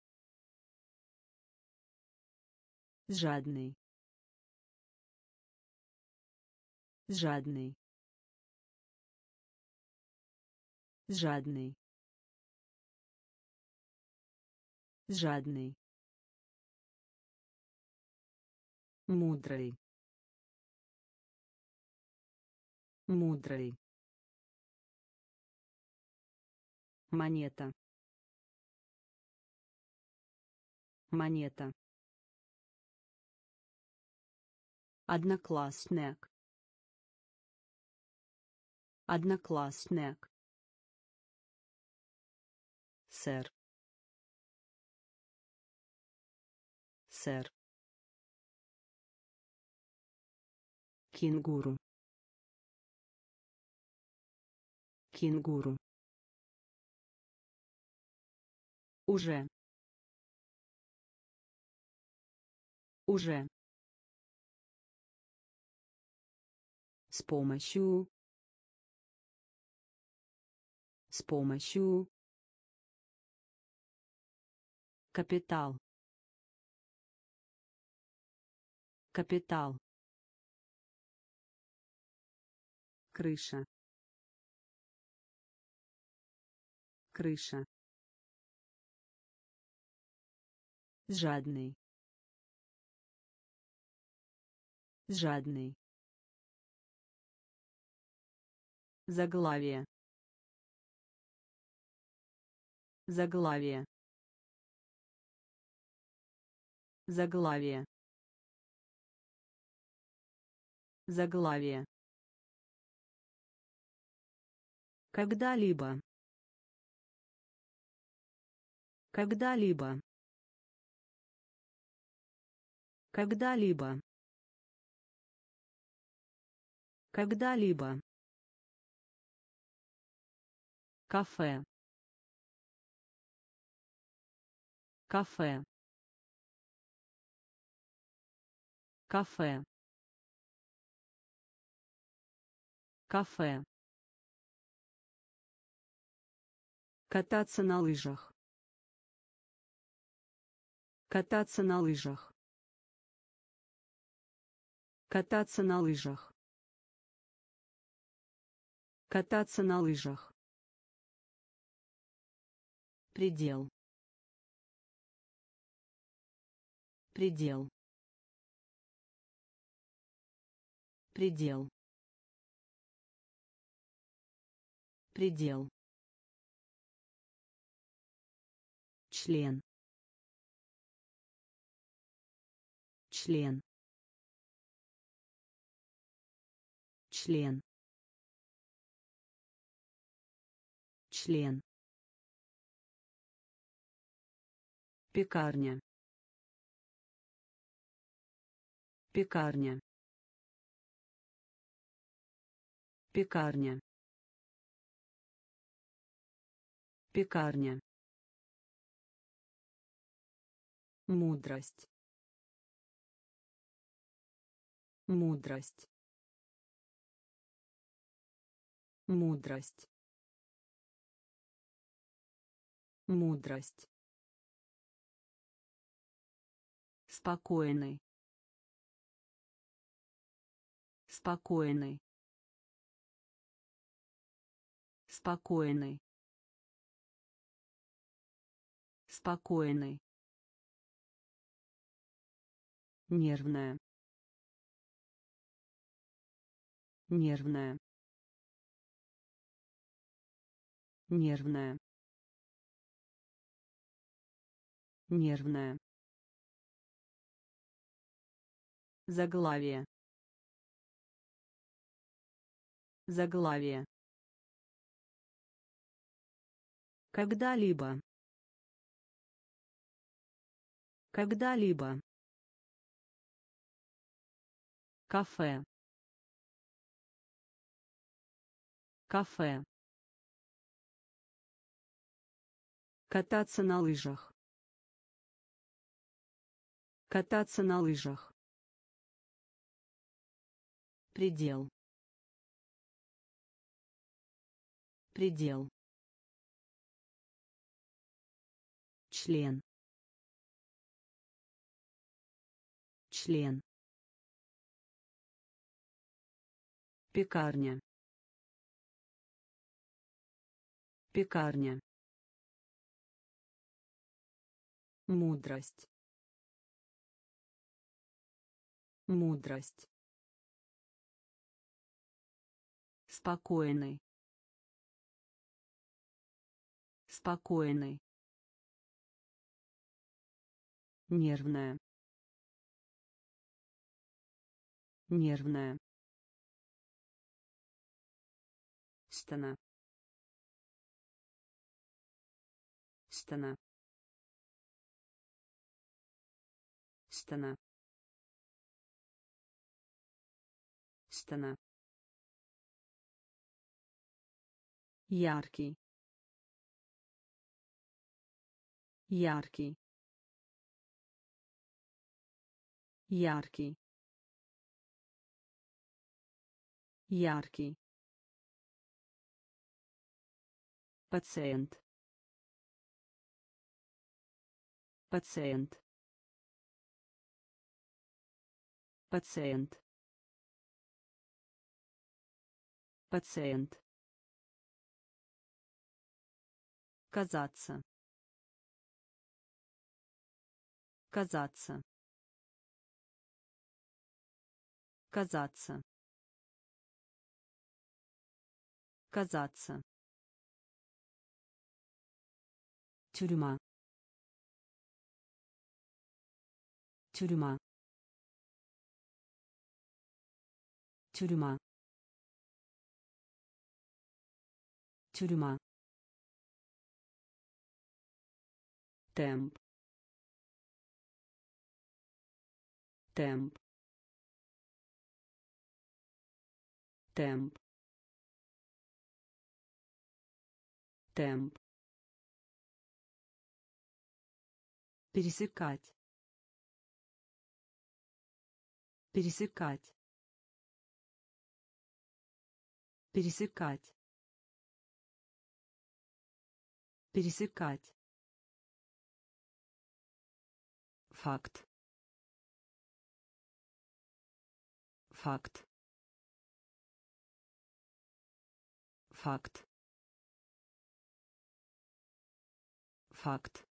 Speaker 1: Жадный. Жадный. Жадный. Жадный. Мудрый. Мудрый. Монета. Монета. Одноклассник. Одноклассник. Сэр. Сэр. Кенгуру. Кенгуру. Уже. Уже. С помощью. С помощью. Капитал. Капитал. Крыша. Крыша. Жадный. Жадный. Заглавие. Заглавие. Заглавие. Заглавие. Когда-либо. Когда-либо. Когда-либо. Когда-либо. Кафе. Кафе. Кафе. Кафе. Кататься на лыжах. Кататься на лыжах. Кататься на лыжах. Кататься на лыжах. Предел. Предел. Предел. Предел. Член. Член. Член. Член. Пекарня. Пекарня. Пекарня. Пекарня. Мудрость. Мудрость. Мудрость. Мудрость. Спокойный. Спокойный. Спокойный. Спокойный. Нервная. Нервная. Нервная. Нервная. Заглавие. Заглавие. Когда-либо. Когда-либо. Кафе. Кафе. Кататься на лыжах. Кататься на лыжах. Предел. Предел. Член. Член. Пекарня. Пекарня. Мудрость. Мудрость. Спокойный. Спокойный. Нервная. Нервная. Стена. Стена. Стена. Стена. Яркий. Яркий. Яркий. Яркий. Пациент. Пациент. Пациент. Пациент. Казаться. Казаться. Казаться. Казаться. Тюрьма. Тюрьма. Тюрьма. Тюрьма. Темп. Темп. Темп. Темп. Пересекать. Пересекать. Пересекать. Пересекать. Факт. Факт. Факт. Факт.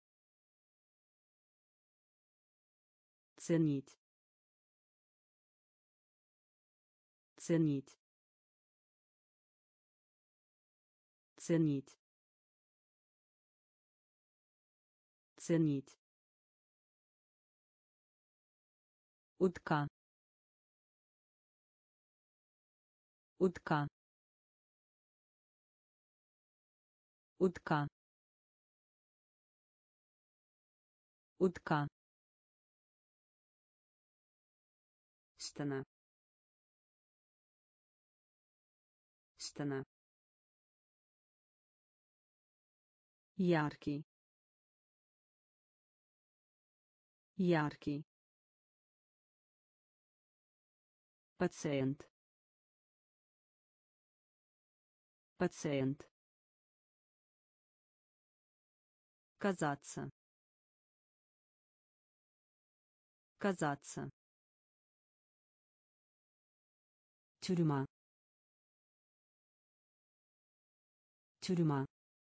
Speaker 1: Ценить. Ценить. Ценить. Ценить. Утка. Утка. Утка. Утка. Стена. Стена. Яркий. Яркий. Пациент. Пациент. Казаться. Казаться. Тюрьма. Тюрьма.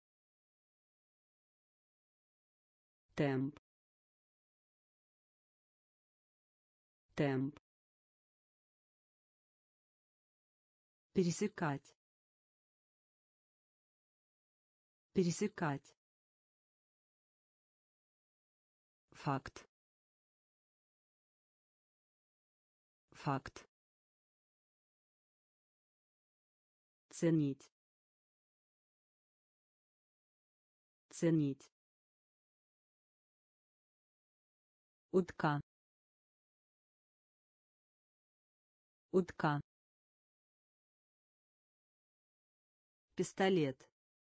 Speaker 1: Темп. Темп. Пересекать. Пересекать. Факт. Факт. Ценить. Ценить. Утка. Утка. Пистолет.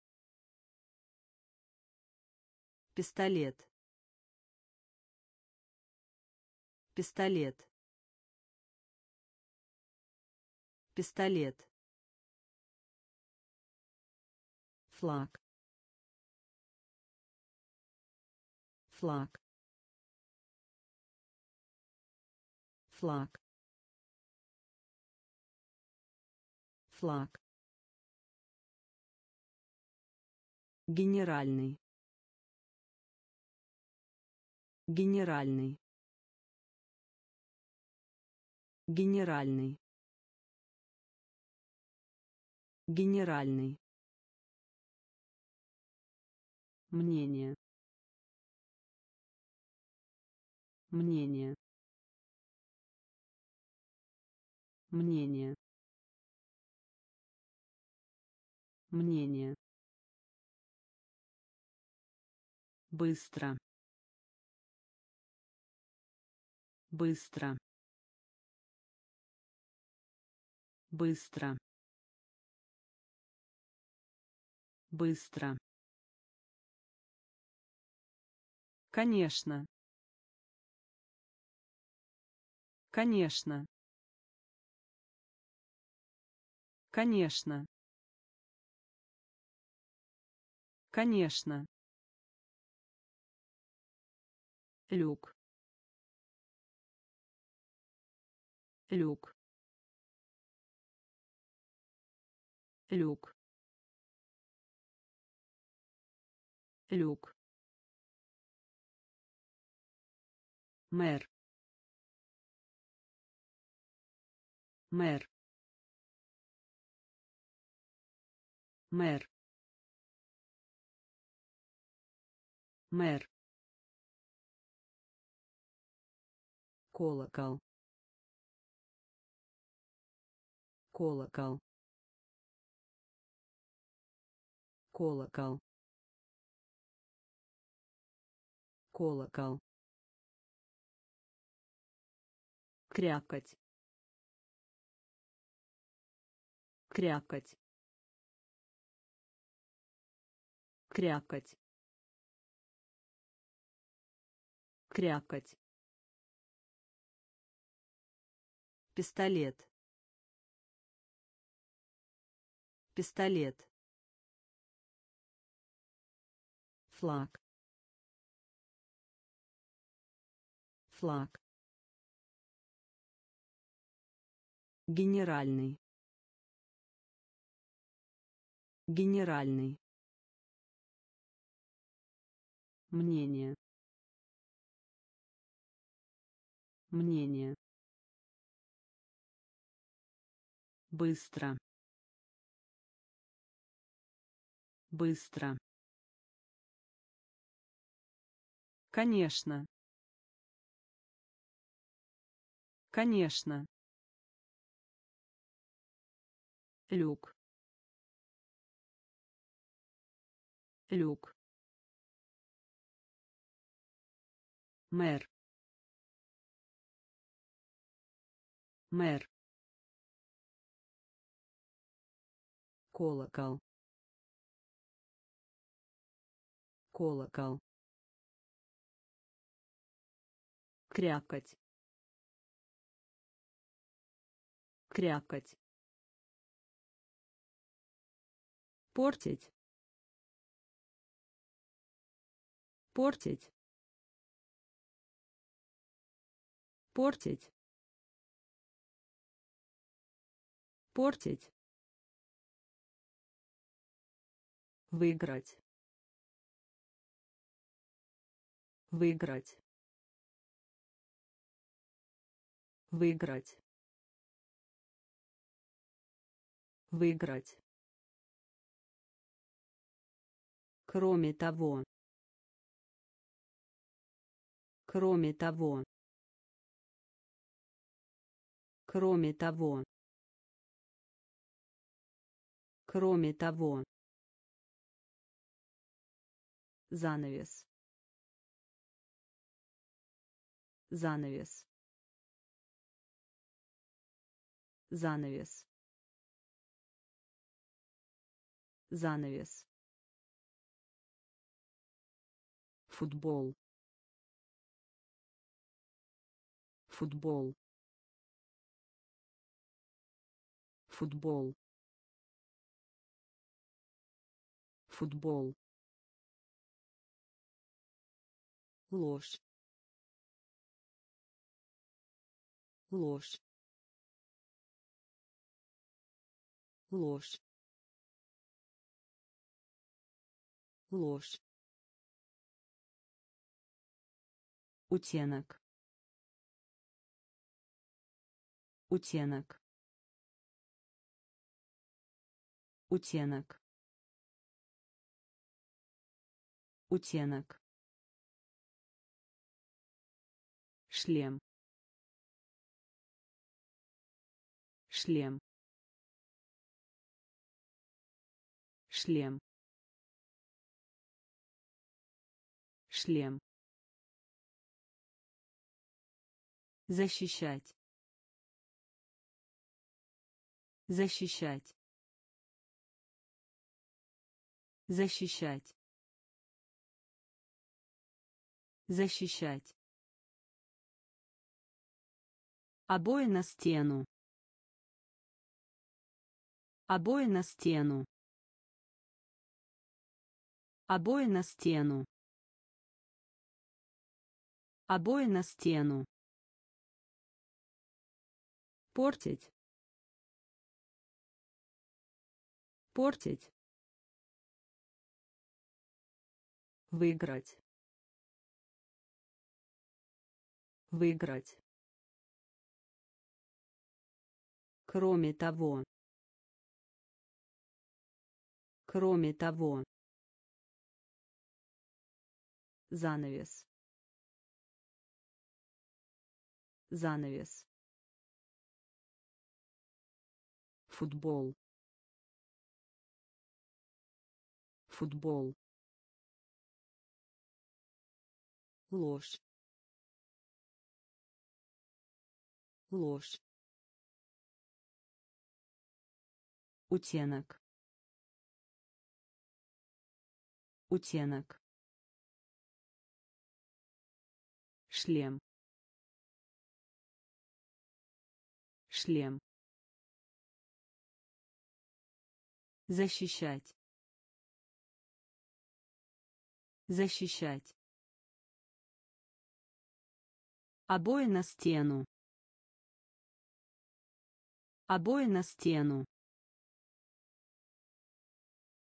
Speaker 1: Пистолет. Пистолет. Пистолет. Флаг. Флаг. Флаг. Флаг. Генеральный. Генеральный. Генеральный. Генеральный. Мнение. Мнение. Мнение. Мнение. Быстро. Быстро. Быстро. Быстро. Конечно. Конечно. Конечно. Конечно. Люк. Люк. Люк. Люк. Мэр. Мэр. Мэр. Мэр. Колокол. Колокол. Колокол. Колокол. Крякать. Крякать. Крякать. Крякать. Пистолет. Пистолет. Флаг. Флаг. Генеральный. Генеральный. Мнение. Мнение. Быстро. Быстро. Конечно. Конечно. Люк. Люк. Мэр. Мэр. Колокол. Колокол. Крякать. Крякать. Портить. Портить. Портить. Портить. Выиграть. Выиграть. Выиграть. Выиграть. Кроме того. Кроме того. Кроме того. Кроме того. Занавес. Занавес. Занавес. занавес, футбол, футбол, футбол, футбол, ложь, ложь, ложь, ложь, утенок, утенок, утенок, утенок, шлем, шлем, шлем, шлем, защищать, защищать, защищать, защищать, обои на стену, обои на стену, обои на стену, обои на стену, портить, портить, выиграть, выиграть, кроме того, кроме того, занавес, занавес, футбол, футбол, ложь, ложь, утенок, утенок, шлем, шлем, защищать, защищать, обои на стену, обои на стену,